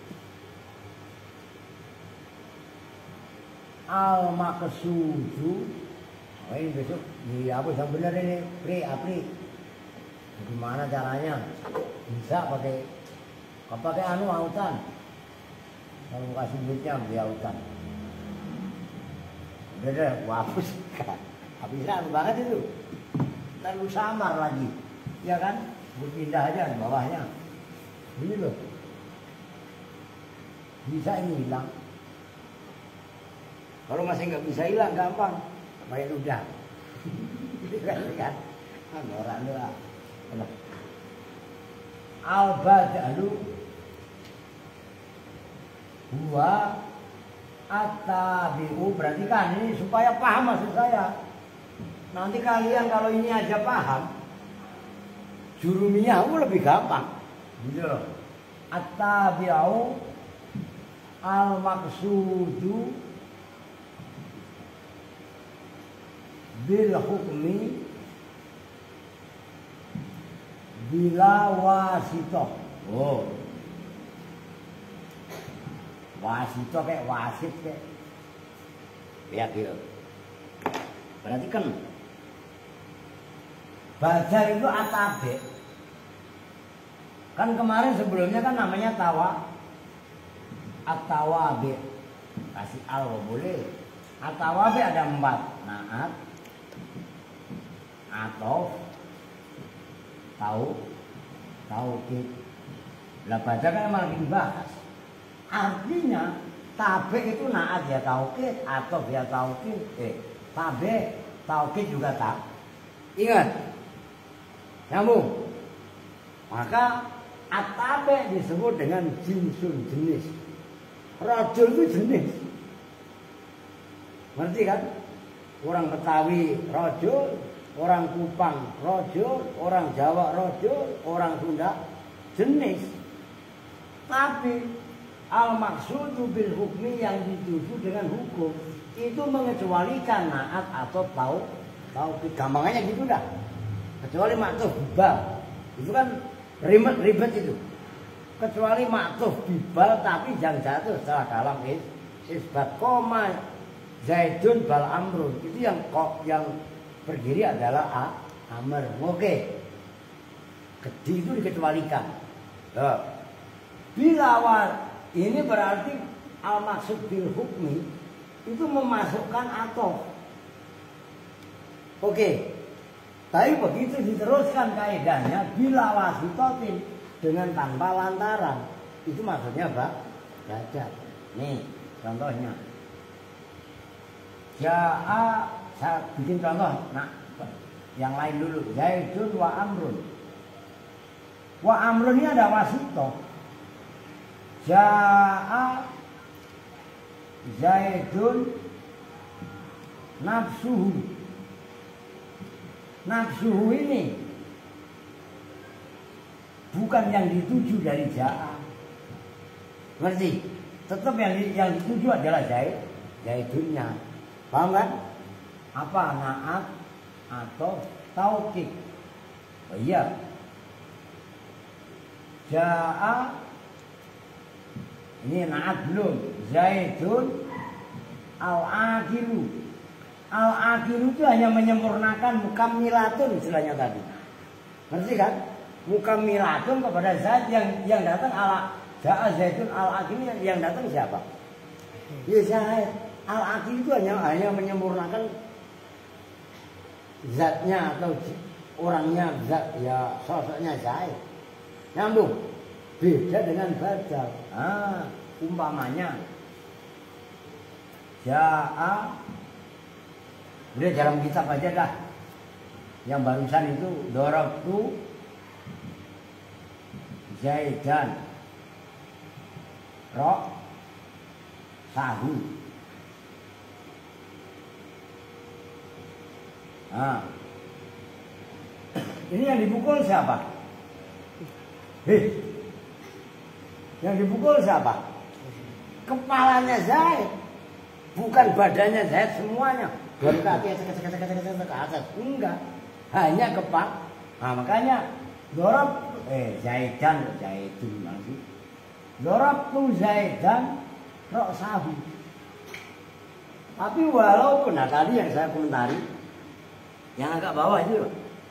al-maqsudu. Oh, ini besok dihapus yang benar ini, Apri. Gimana caranya? Bisa pakai autan. Kalau kasih duitnya beli autan. Udah, hapus. Habisan banget itu. Terlalu samar lagi. Ya kan? Berpindah aja di bawahnya. Ini loh. Bisa ini hilang. Kalau masih nggak bisa hilang, gampang. Pakai udah. Kan? Orang doa. Al-badalu huwa at-tabi'u. Berarti kan ini supaya paham maksud saya. Nanti kalian kalau ini aja paham, jurumiyah lebih gampang. Gitu loh. At-tabi'u al-maqsudu bil hukmi bila wasitoh. Oh, wasito kayak wasit kayak. Lihat gitu. Perhatikan. Badar itu atabe. Kan kemarin sebelumnya kan namanya atawabe. Kasih al boleh. Atawabe ada 4. Naat, atof, tauhid. Lah badar kan malah dibahas. Artinya tabe itu naat ya tauhid, atof ya tauhid. Tabe, tauhid juga tak. Ingat. Nyambung. Maka atabe disebut dengan jinsun, jenis. Rajul itu jenis. Ngerti kan? Orang Betawi rajul, orang Kupang rajul, orang Jawa rajul, orang Sunda jenis. Tapi al-maqsudu bil hukmi yang dituju dengan hukum itu mengecualikan naat atau tauhid. Gampangannya gitu dah. Kecuali maktuf bibal. Itu kan ribet itu. Kecuali maktuf bibal tapi yang jatuh setelah dalam isbat koma Zaidun bal amrun. Itu yang berdiri adalah amr. Oke. Gedi itu dikecualikan. Bila ini berarti al-maksud bil hukmi itu memasukkan atof. Oke. Tapi begitu diteruskan kaidahnya bila wasitotin dengan tanpa lantaran. Itu maksudnya badar. Nih contohnya. Saya bikin contoh. Nah, yang lain dulu. Zaidun wa amrun. Wa amrun ini ada wasito. Ja'a Zaidun nafsuhu. Nafsuhu ini bukan yang dituju dari ja'a. Ngerti? Tetap yang dituju adalah Zaidunnya. Paham kan? Apa? Na'at atau taukid. Oh iya. Ja'a ini na'at belum. Zaidun al-aqilu. Al-aqilu itu hanya menyempurnakan mukammilatun istilahnya tadi. Ngerti kan? Mukammilatun kepada zat yang datang ala ja'a Zaidun al-aqilu, yang datang siapa? Ya Zaid. Al-aqilu itu hanya menyempurnakan zatnya atau orangnya, zat ya sosoknya Zaid. Nyambung. Beda dengan badal. Umpamanya Ja'a, udah dalam kitab aja dah. Yang barusan itu Dorabtu Zaidan Ro Sahu. Ini yang dipukul siapa? Yang dipukul siapa? Kepalanya Zaid, bukan badannya Zaid semuanya. Baru kaki ke atas, enggak. Hanya kepala. Makanya Dorab Zaidan Zaidun lagi. Dorab tu Zaidan Roksahu. Tapi walaupun tadi yang saya komentari, yang agak bawah itu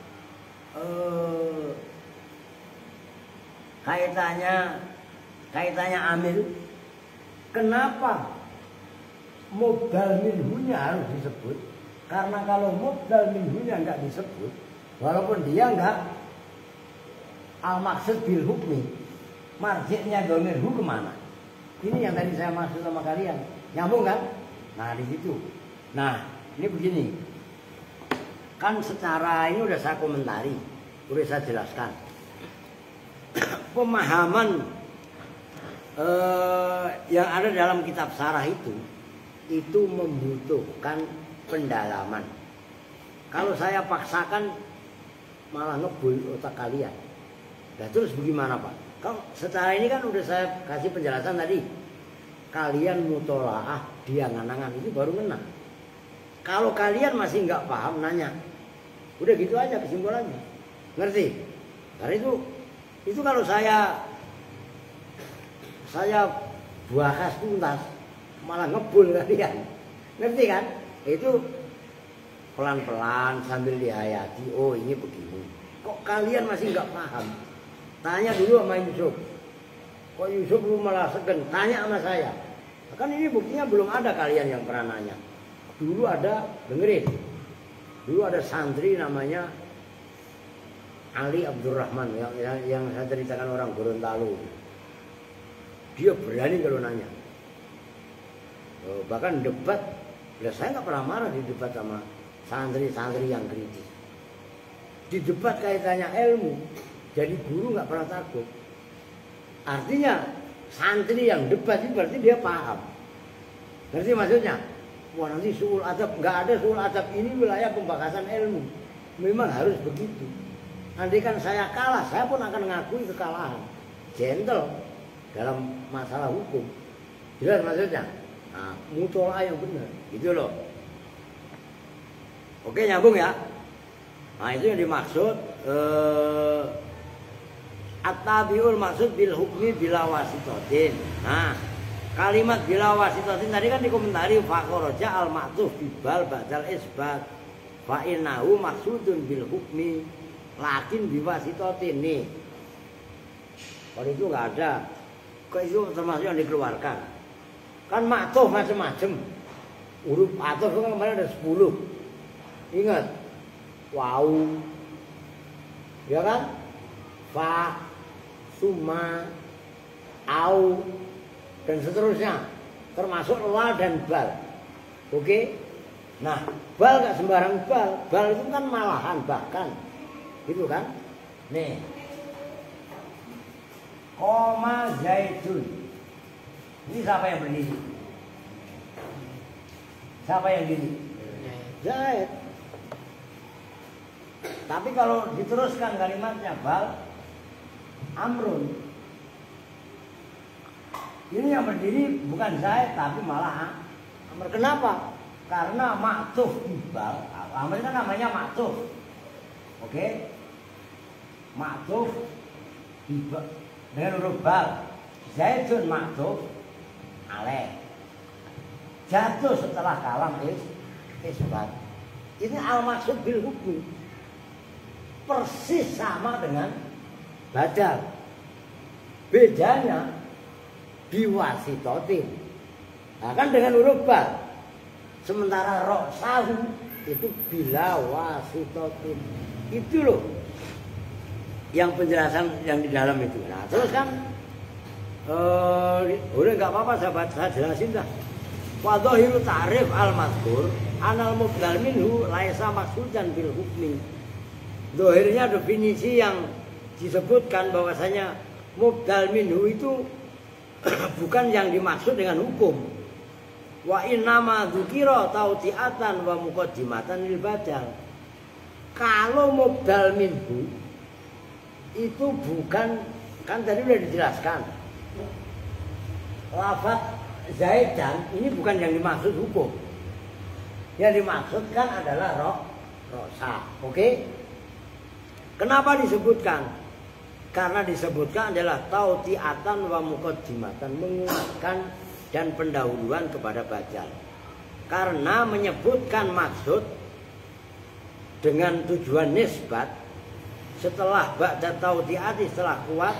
kaitannya amil. Kenapa mubdal minhunya harus disebut? Karena kalau mubdal minhunya enggak disebut, walaupun dia enggak al-maksud bil hukmi, marjiknya dhamir hu kemana? Ini yang tadi saya maksud sama kalian. Nyambung kan? Nah di situ. Nah ini begini. Kan secara ini udah saya komentari, udah saya jelaskan. Pemahaman yang ada dalam kitab Sarah itu membutuhkan pendalaman. Kalau saya paksakan malah ngebul otak kalian. Nah terus bagaimana Pak? Kalau secara ini kan udah saya kasih penjelasan tadi. Kalian mutolaah diangan-angan itu baru ngena. Kalau kalian masih nggak paham nanya, udah gitu aja kesimpulannya. Ngerti? Karena itu kalau saya bahas tuntas malah ngebul kalian. Ngerti kan? Itu pelan-pelan sambil dihayati. Oh ini begini. Kok kalian masih nggak paham? Tanya dulu sama Yusuf. Kok Yusuf lu malah segen? Tanya sama saya. Kan ini buktinya belum ada kalian yang pernah nanya. Dulu ada, dengerin. Dulu ada santri namanya Ali Abdurrahman yang saya ceritakan orang Gorontalo. Dia berani kalau nanya. Bahkan debat, saya nggak pernah marah di debat sama santri-santri yang kritis. Di debat kaitannya ilmu, jadi guru nggak pernah takut. Artinya santri yang debat itu berarti dia paham. Ngerti maksudnya? Wah nanti suul adab, nggak ada suul adab, ini wilayah pembahasan ilmu. Memang harus begitu. Andai kan saya kalah, saya pun akan mengakui kekalahan. Gentle dalam masalah hukum. Jelas maksudnya? Nah, mutolaah yang benar, gitu loh. Oke, nyambung ya. Nah itu yang dimaksud at-tabi'ul maksud bil hukmi bila wasitotin. Nah kalimat bila wasitotin tadi kan dikomentari faqoroja al-ma'tuf bibal ba'dal isbat fa'innahu maksudun bil hukmi lakin biwasitotin. Nih kalau itu nggak ada, kok itu termasuk yang dikeluarkan. Kan ma'tuf macam-macam. Huruf atuf itu kan kemarin ada 10. Ingat, wow, ya kan? Fa, summa, au, dan seterusnya. Termasuk la dan bal. Oke? Nah, bal gak sembarang bal. Bal itu kan malahan, bahkan. Gitu kan? Nih. Koma Zaidun. Ini siapa yang berdiri? Siapa yang diri? Zaid. Tapi kalau diteruskan kalimatnya bal amrun. Ini yang berdiri bukan Zaid tapi malah Amr. Kenapa? Karena maktuf bal. Amr kan namanya maktuf. Oke? Maktuf dengan huruf bal. Zaidun maktuf alaih. Jatuh setelah kalam isbat. Ini al-maksud bil hukmi. Persis sama dengan badal. Bedanya biwasitotin. Nah, kan dengan huruf bal. Sementara ro sahu itu bila wasitotin. Itu loh yang penjelasan yang di dalam itu. Nah terus kan udah nggak apa-apa sahabat, saya jelasin dah. Wadhahiru ta'rif al-mazkur anal mubdal minhu laisa maksudan bil hukmi. Zahirnya definisi yang disebutkan bahwasanya mubdal minhu itu bukan yang dimaksud dengan hukum. Wa innama dzukira tauti'atan wa muqaddimatan lil badal. Kalau mubdal minhu itu bukan, kan tadi udah dijelaskan. Lafaz Zaidan ini bukan yang dimaksud hukum. Yang dimaksudkan adalah rosa. Oke? Kenapa disebutkan? Karena disebutkan adalah tauti'atan wa muqaddimatan, menguatkan dan pendahuluan kepada badal. Karena menyebutkan maksud dengan tujuan nisbat setelah ba'da tauti'ati, setelah kuat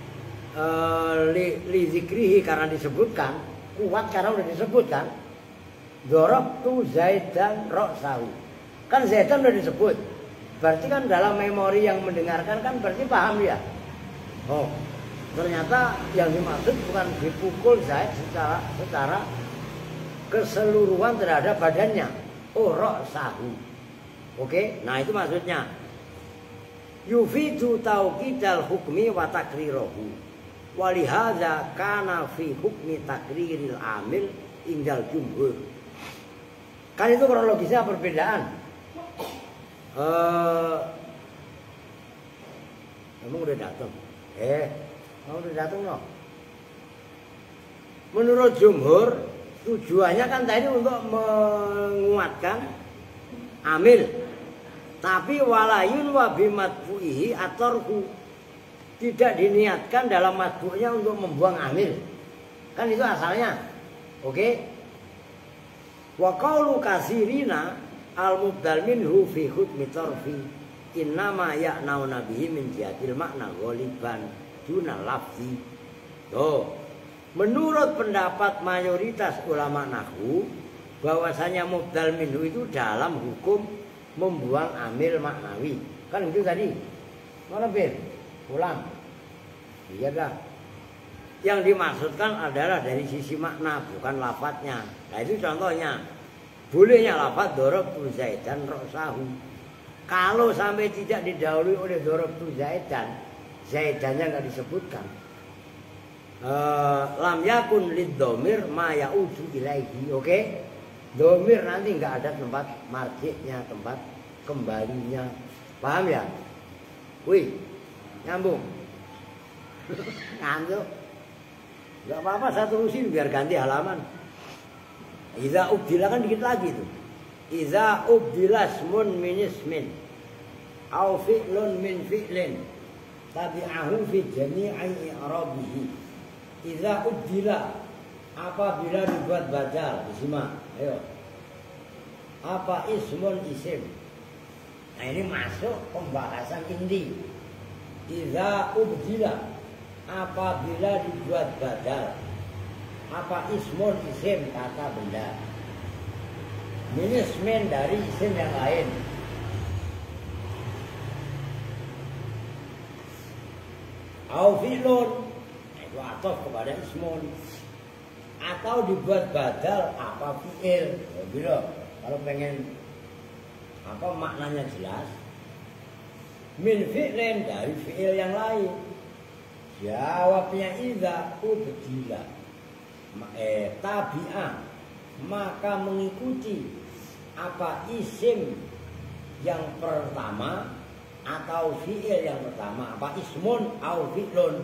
li zikrihi, karena disebutkan kuat karena udah disebutkan. Dorobtu Zaidan ra'sahu. Kan Zaidan udah disebut. Berarti kan dalam memori yang mendengarkan kan berarti paham ya. Oh, ternyata yang dimaksud bukan dipukul Zaid secara keseluruhan terhadap badannya. Oh, ra'sahu. Oke, nah itu maksudnya. Yufidu tauqidal hukmi wa takrirahu. Walihadza kana fi hukmi takriril amil indal jumhur. Kan itu kronologisnya perbedaan. Kamu udah datang? Kamu udah datang loh. Menurut jumhur tujuannya kan tadi untuk menguatkan amil. Tapi walayun wa bimatfu'ihi atorhu. Tidak diniatkan dalam matbu'nya untuk membuang amil. Kan itu asalnya. Oke? Wa qaulu kasirina al-mubdal minhu fi hukmi tarfi innama ya'nauna bihi min jihatil makna ghaliban duna lafzi. Tuh. Menurut pendapat mayoritas ulama nahwu bahwasanya mubdal minhu itu dalam hukum membuang amil maknawi. Kan itu tadi. Mana Bir? Ulang. Iya dah. Yang dimaksudkan adalah dari sisi makna, bukan lafadznya. Nah itu contohnya. Bolehnya lafadz dorobtu Zaidan ra'sahu. Kalau sampai tidak didahului oleh dorobtu Zaidan, Zaidannya nggak disebutkan. Lam yakun lid domir ma yaudu ilaihi. Oke? Domir nanti nggak ada tempat marjiknya, tempat kembalinya. Paham ya? Wih. Nyambung. Ngantuk. Gak apa-apa, saya terusin biar ganti halaman. Iza ubdila kan dikit lagi tuh. Iza ubdila ismun min ismin au fi'lun min fi'lin tabi'ahu fi jami'i i'rabihi. Iza ubdila, apabila dibuat badal. Disimak, ayo. Apa ismun isim? Nah ini masuk pembahasan inti. Iza ubdila, apabila dibuat badal. Apa ismun isim, kata benda. Minismen dari isim yang lain. Au fi'lun, itu atof kepada ismun. Atau dibuat badal apa fi'il. Bila kalau pengen apa maknanya jelas, min fi'lin, dari fi'il yang lain. Jawabnya iza ubdila, tabi'ah, maka mengikuti apa isim yang pertama atau fi'il yang pertama, apa ismun au fi'lun.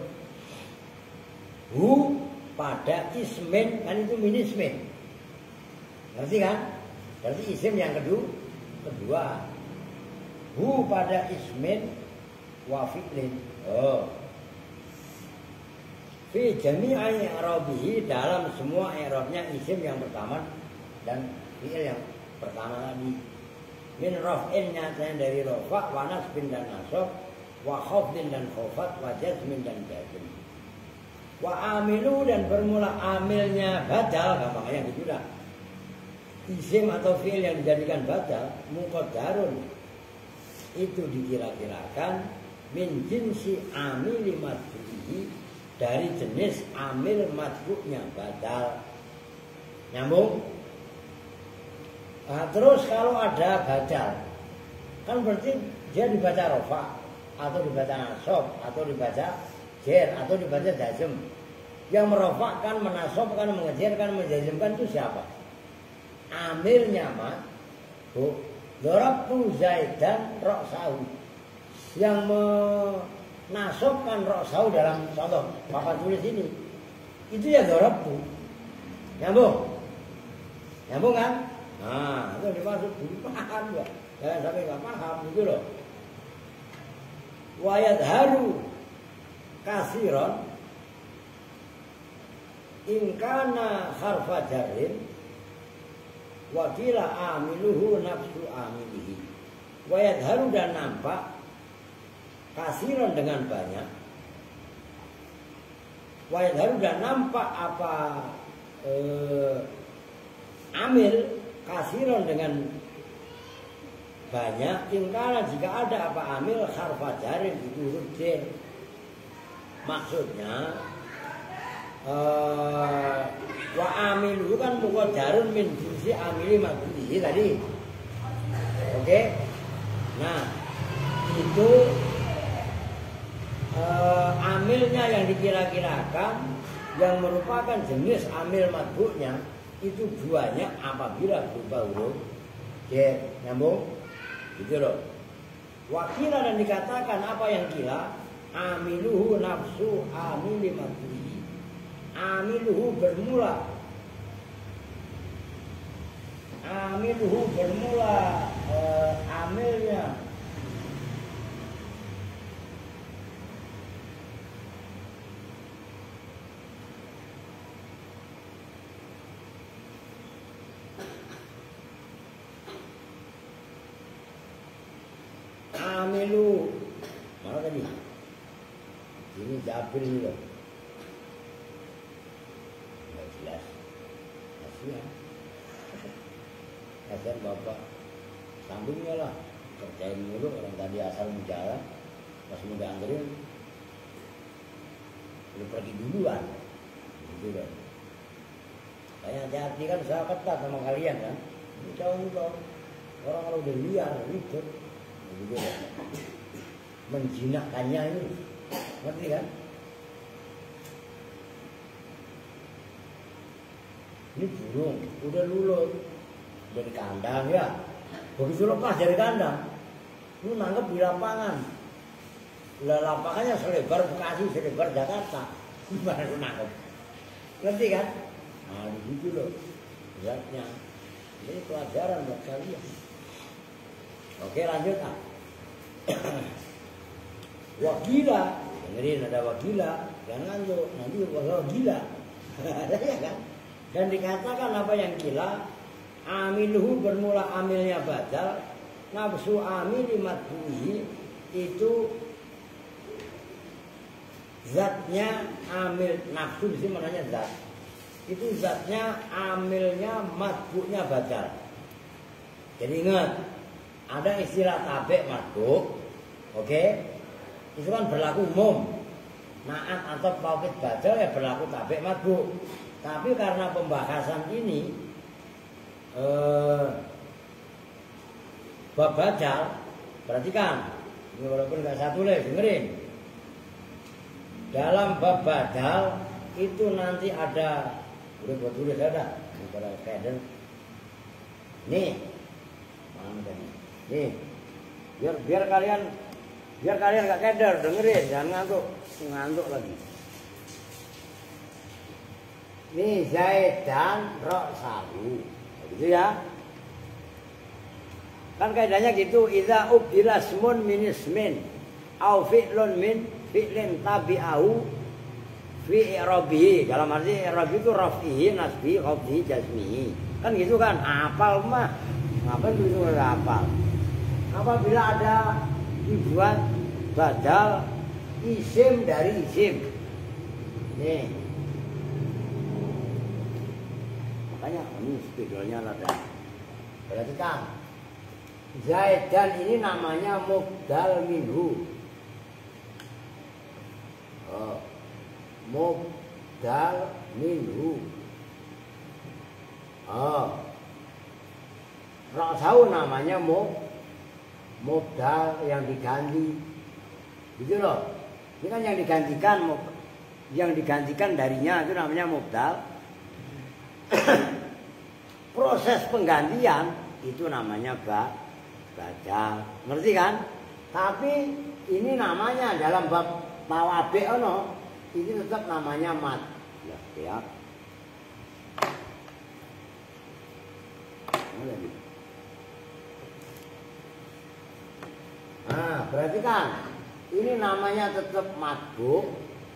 Hu pada ismin, kan itu min ismin. Ngerti kan? Berarti isim yang kedua. Hu pada ismin wa fi'lin. Oh. Fi jami'i i'rabihi, dalam semua i'rabnya isim yang pertama dan fi'il yang pertama tadi. Min raf'in, nyatanya dari rafa', wa nasbin dan nasab, wa khafdin dan khafat, wa jazmin dan jazm. Wa amilu, dan bermula amilnya badal, gampangnya gitu dah. Isim atau fi'il yang dijadikan badal muqaddarun, itu dikira-kirakan min jinsi amili madfu'ihi, dari jenis amil madfu'nya badal. Nyambung? Nah, terus kalau ada badal, kan berarti dia dibaca rafa, atau dibaca nasab, atau dibaca jer, atau dibaca jazm. Yang merofakkan, menasabkan, mengejerkan, menjazmkan itu siapa? Amilnya madfu. Darabtu Zaidan ra'sahu. Yang menasabkan ra'sahu dalam contoh papan tulis ini, itu ya darabtu. Nyambung? Nyambung kan? Nah, itu dimaksud paham ya. Jangan sampai nggak paham gitu loh. Wa yadharu kasiron in kana harfa jarrin wa qila amiluhu nafsu amilihi. Wa yadharu, dan nampak kasiron dengan banyak. Wa yadharu, dan nampak apa amil kasiron dengan banyak. Ingkana, jika ada apa amil harfa jarin, itu huruf j. Maksudnya wa amil itu kan muqaddarun min jinsi amili madfu'ihi tadi. Oke? Nah, itu amilnya yang dikira-kirakan yang merupakan jenis amil madfu'nya itu banyak apabila berupa huruf j. Nyambung? Gitu loh. Wakila, dan dikatakan apa yang kila, amiluhu nafsu amili madfu'ihi. Amiluhu bermula amilnya amilu mana tadi? Ini Jabir ini loh. Nggak jelas. Kasihan. Kasihan bapak. Sambungnya lah. Kerjain mulu orang tadi asal menjalan. Pas mau dianterin, udah pergi duluan. Gitu loh. Kayak hati-hati kan, saya ketat sama kalian kan. Ini tahu. Orang kalau udah liar, ribet. Gitu loh. Menjinakkannya ini. Ngerti kan? Ini burung udah lulut dari kandang ya. Begitu lepas dari kandang, lu nangkep di lapangan. Lah lapangannya selebar Bekasi, selebar Jakarta. Gimana lu nangkep? Ngerti kan? Nah, begitu loh. Lihatnya. Ini pelajaran buat kalian. Oke, lanjut ah. Wakila, dengerin ada wakila, jangan tuh nanti wakila, ada ya kan? Dan dikatakan apa yang kila, amiluhu bermula amilnya badal, nafsu amili madfu'ihi, itu zatnya amil, nafsu di sini maknanya zat, itu zatnya amilnya madfu'nya badal. Jadi ingat, ada istilah tabek madfu', oke? Itu kan berlaku umum. Naat atau taukid badal ya berlaku tabek madfu'. Tapi karena pembahasan ini bab badal, perhatikan. Ini walaupun nggak saya tulis, dengerin. Dalam bab badal itu nanti ada Udah buat tulis ada pada keder. Nih, mana tadi? Nih, biar kalian nggak keder, dengerin, jangan ngantuk lagi. Nih Zaidan ra'sahu, gitu ya. Kan kaidahnya gitu, idza ubdila ismun min ismin au fi'lun min fi'lin tabi'ahu fi i'rabihi. Dalam arti i'rab itu raf'ihi, nasbihi, khafdihi, jazmihi. Kan gitu kan, hafal mah. Ngapain itu enggak hafal? Apabila ada dibuat badal isim dari isim. Nih. Makanya ini spidolnya rada. Berarti kan Zaidan ini namanya mubdal minhu. Oh, mubdal minhu. Oh, ra'sahu namanya mubdal yang diganti. Gitu loh. Ini kan yang digantikan darinya itu namanya mubdal. Proses penggantian itu namanya badal, ngerti kan? Tapi ini namanya dalam bab tawabi ini tetap namanya mad. Ya. Nah, berarti kan ini namanya tetap madbu.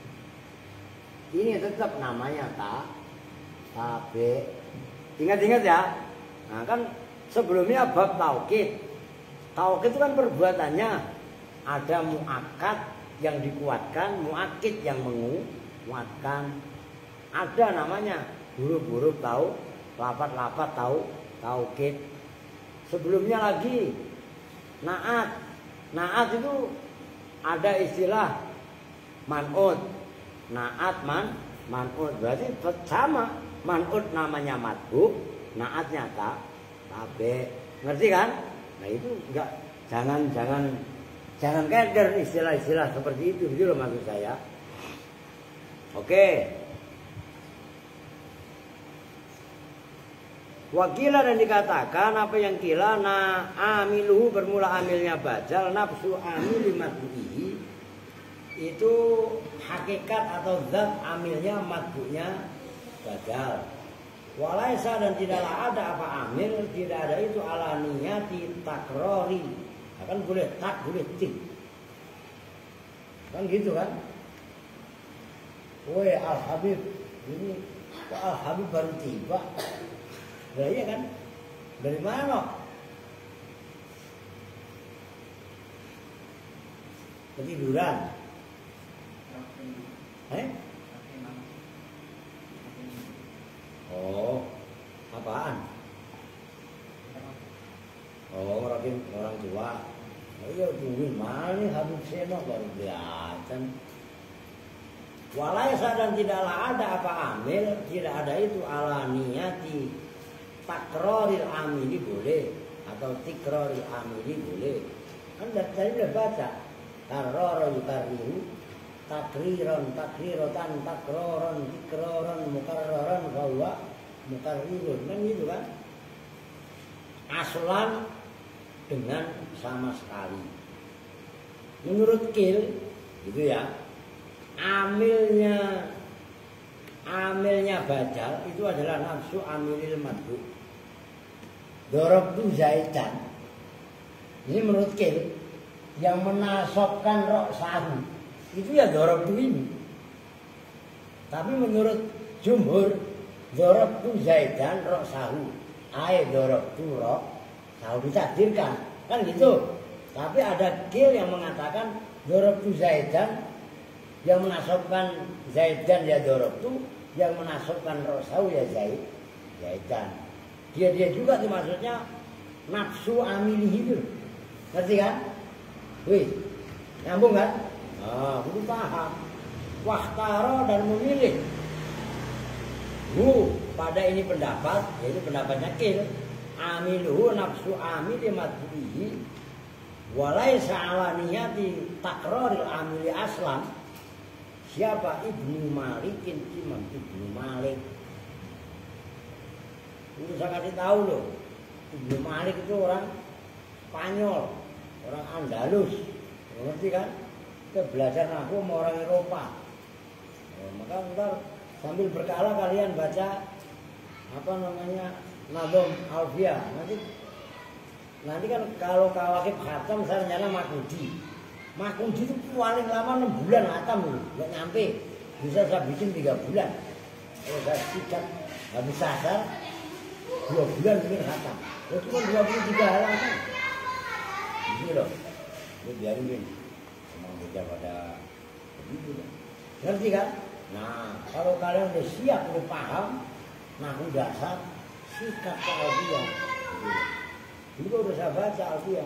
Ini tetap namanya tabe. Ingat-ingat ya. Nah, kan sebelumnya bab taukid. Taukid itu kan perbuatannya ada muakkad yang dikuatkan, muakkid yang menguatkan. Ada namanya huruf-huruf lafaz-lafaz taukid. Sebelumnya lagi naat. Naat itu ada istilah man'ut. Naat man'ut berarti sama. Man'ut namanya madbu, naatnya tabe. Ngerti kan? Nah itu enggak, jangan keder istilah-istilah seperti itu gitu loh maksud saya. Oke. Wakilah dan dikatakan apa yang kila amiluhu bermula amilnya badal nafsu amili madbu'ihi itu hakikat atau zat amilnya madbu'nya badal. Walaisa dan tidaklah ada apa amil, tidak ada itu ala niyati takrori. Kan boleh tak, boleh tik. Kan gitu kan? Woi Al-Habib, ini kok Al-Habib baru tiba? Nah, iya kan? Dari mana? Ketiduran. Oh, apaan? Oh, orang tua. Oh iya, tungguin mana nih Habib Seno baru kelihatan. Walaisa dan tidaklah ada apa amil, tidak ada itu ala niyati takroril amili boleh atau tikroril amili boleh. Kan tadi udah baca karroro yukariru takriron takrirotan takroron tikroron mukarroron bahwa mukarrirun kan gitu kan. Aslan dengan sama sekali. Menurut Kil gitu ya. Amilnya badal itu adalah nafsu amilil madbu. Dorobtu Zaidan. Ini menurut Kil yang menasobkan ra'sahu itu ya dorobtu ini. Tapi menurut jumhur dorobtu Zaidan ra'sahu. Ai dorobtu ra'sahu ditakdirkan kan gitu. Tapi ada Kil yang mengatakan dorobtu Zaidan, yang menasobkan Zaidan ya dorobtu, yang menasobkan ra'sahu ya Zaidan. Dia juga tuh maksudnya nafsu amilihi itu. Ngerti kan? Wih, nyambung kan? Kudu paham. Wahtaro dan memilih. Pada ini pendapat, yaitu pendapatnya Kil. Amiluhu nafsu amili madhuihi walaisa ala niyati takroril amili aslam. Siapa? Ibnu Malikin, Imam Ibnu Malik. Itu saya kasih tahu loh. Ibnu Malik itu orang Spanyol, orang Andalus, ngerti kan? Kita belajar nahu sama orang Eropa. Maka ntar sambil berkala kalian baca apa namanya Nadom Alfiah. Nanti kan kalau kawakib khatam saya rencana Makudi. Makudi itu paling lama 6 bulan khatam loh, nggak nyampe. Bisa saya bikin 3 bulan. Kalau saya sikat habis sasar 2 bulan bikin khatam. Itu cuma 23 halaman. Gitu loh. Itu biarin. Memang beda pada begitu kan. Ngerti kan? Nah, kalau kalian udah siap, udah paham, nahu dasar, sikat ke Alfiah. Itu udah saya baca Alfiah.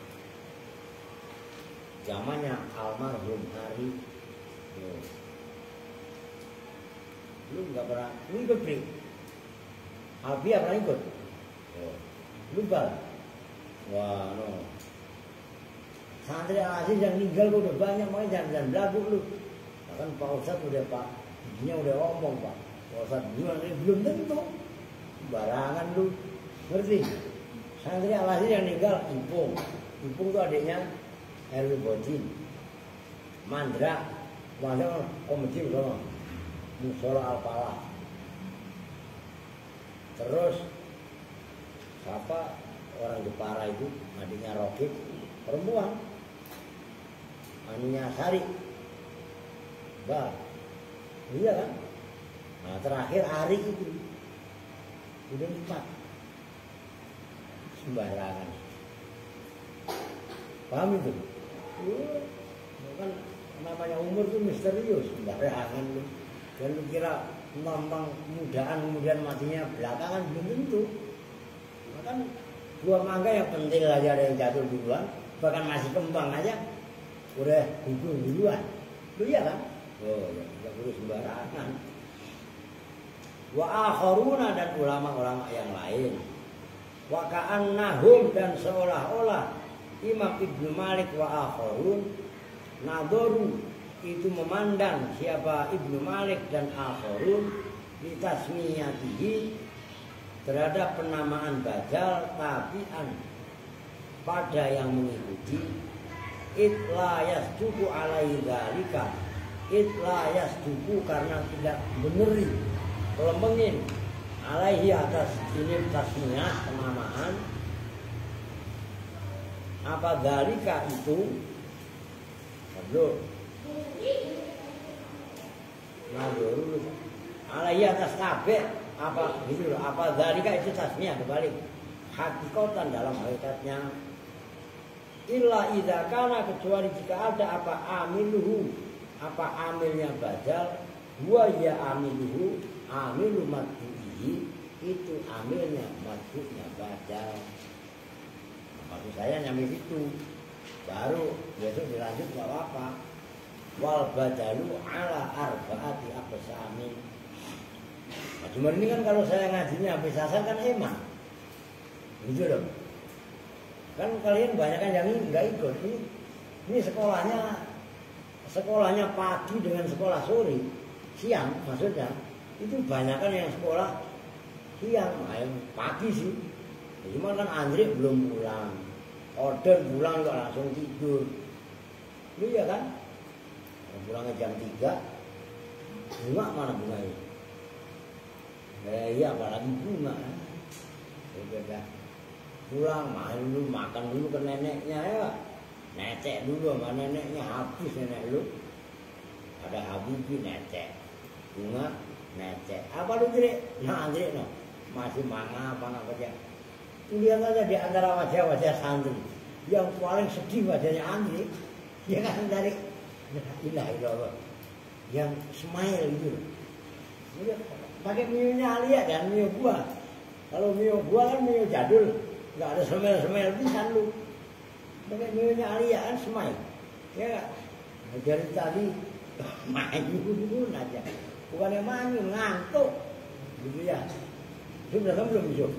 Zamannya almarhum Hari. Lu nggak pernah, lu ikut break. Alfiah pernah ikut. Lupa. Wah, no. Santri Al-Aziz yang meninggal udah banyak, makanya jangan belagu lu. Kan Pak Ustadz udah Pak, izinnya udah ngomong Pak. Pak Ustadz gimana? Belum tentu. Barangan lu, ngerti? Santri Al-Aziz yang meninggal Ipung. Ipung itu adiknya Erwin Bojin. Mandra, Mandra komedi sama Musola Al-Falah. Terus siapa orang Jepara itu adiknya Rokib, perempuan. Aninya Sari. Bah, iya kan? Nah terakhir Ari itu udah 4 sembarangan. Paham itu? Kan namanya umur tuh misterius, sembarangan lu. Dan lu kira mambang mudaan kemudian matinya belakangan, belum tentu. Kan buah mangga yang penting aja ada yang jatuh duluan, bahkan masih kembang aja udah gugur duluan. Lu iya kan? Oh, ya, tidak boleh sembarangan. Wa akharuna dan ulama-ulama yang lain. Wa ka'annahum dan seolah-olah Imam Ibnu Malik wa akharun nadharu itu memandang siapa Ibnu Malik dan akharun di tasmiyatihi terhadap penamaan Bajal tabi'an pada yang mengikuti itla yasduku alaihi dzalika itla yasduku karena tidak beneri lemengin alaihi atas ini tasmiyah penamaan apa dzalika itu belum nadhuru alaihi atas kabeh apa gitu loh, apa dzalika itu tasmiyah kebalik hakikatan dalam hakikatnya illa idza kana kecuali jika ada apa amiluhu apa amilnya Bajal huwa ya amiluhu amilu madhu'ihi itu amilnya madhu'nya Bajal. Maksud saya nyampe itu baru besok dilanjut gak apa-apa. Wal badalu ala arba'ati aqsamin. Nah, cuma ini kan kalau saya ngajinya habis asal kan emang gitu dong. Kan kalian banyak kan yang nggak ikut. Ini sekolahnya pagi dengan sekolah sore, siang maksudnya. Itu banyak kan yang sekolah siang, yang pagi sih. Cuma kan Andre belum pulang. Order pulang kok langsung tidur. Iya kan? Pulangnya jam 3. Bunga mana bunganya? Iya apalagi bunga. Udah pulang main dulu, makan dulu ke neneknya ya. Necek dulu sama neneknya, habis nenek lu. Ada Habibi necek. Bunga necek. Apa lu Andre? Nah Andre no. Masih manga apa aja. Lihat aja di antara wajah-wajah santri yang paling sedih wajahnya Andre. Ya kan dari ilah yang smile gitu. Pakai mionya Alia kan mio buah. Kalau mio buah kan mio jadul, nggak ada semel-semel pisan lu. Pakai mionya Alia kan smile. Ya dari tadi manyun aja. Bukannya manyun, ngantuk. Gitu ya. Sudah kan belum bisa.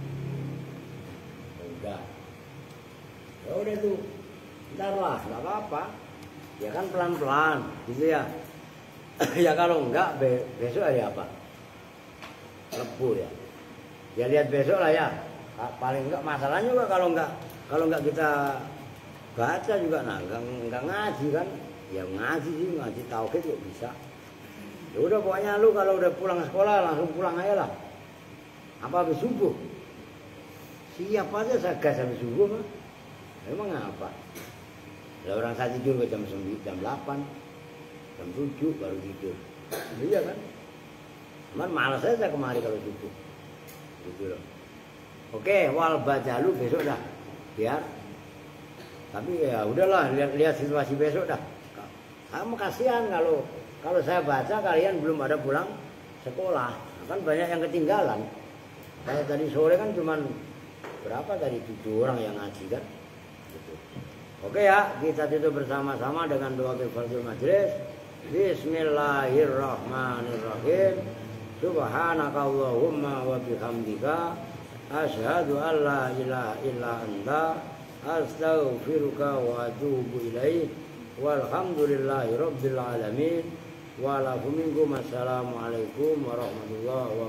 Udah. Ya udah tuh. Ntar lah, nggak apa-apa. Ya kan pelan-pelan, gitu ya. Ya kalau enggak besok hari apa? Rebu ya. Ya lihat besok lah ya. Paling enggak masalahnya juga kalau enggak kita baca juga enggak ngaji kan. Ya ngaji sih, ngaji tauhid kok bisa. Ya udah pokoknya lu kalau udah pulang sekolah langsung pulang aja lah. Apa habis subuh? Siap aja saya gas habis subuh mah. Emang apa? Lah orang saya tidur ke jam 9, jam 8, jam 7 baru tidur. Iya kan? Cuman malas aja kemari kalau subuh. Gitu loh. Oke, wal bajalu besok dah. Biar. Tapi ya udahlah, lihat situasi besok dah. Kamu kasihan kalau saya baca kalian belum ada pulang sekolah. Kan banyak yang ketinggalan. Kayak tadi sore kan cuman berapa tadi 7 orang yang ngaji kan. Gitu. Oke ya, kita tutup bersama-sama dengan doa kifaratul majlis. Bismillahirrahmanirrahim. Subhanakallahumma wa bihamdika asyhadu an la ilaha illa anta astaghfiruka wa atubu ilaik. Walhamdulillahi rabbil alamin. Wa lakum minkum assalamualaikum warahmatullahi wabarakatuh.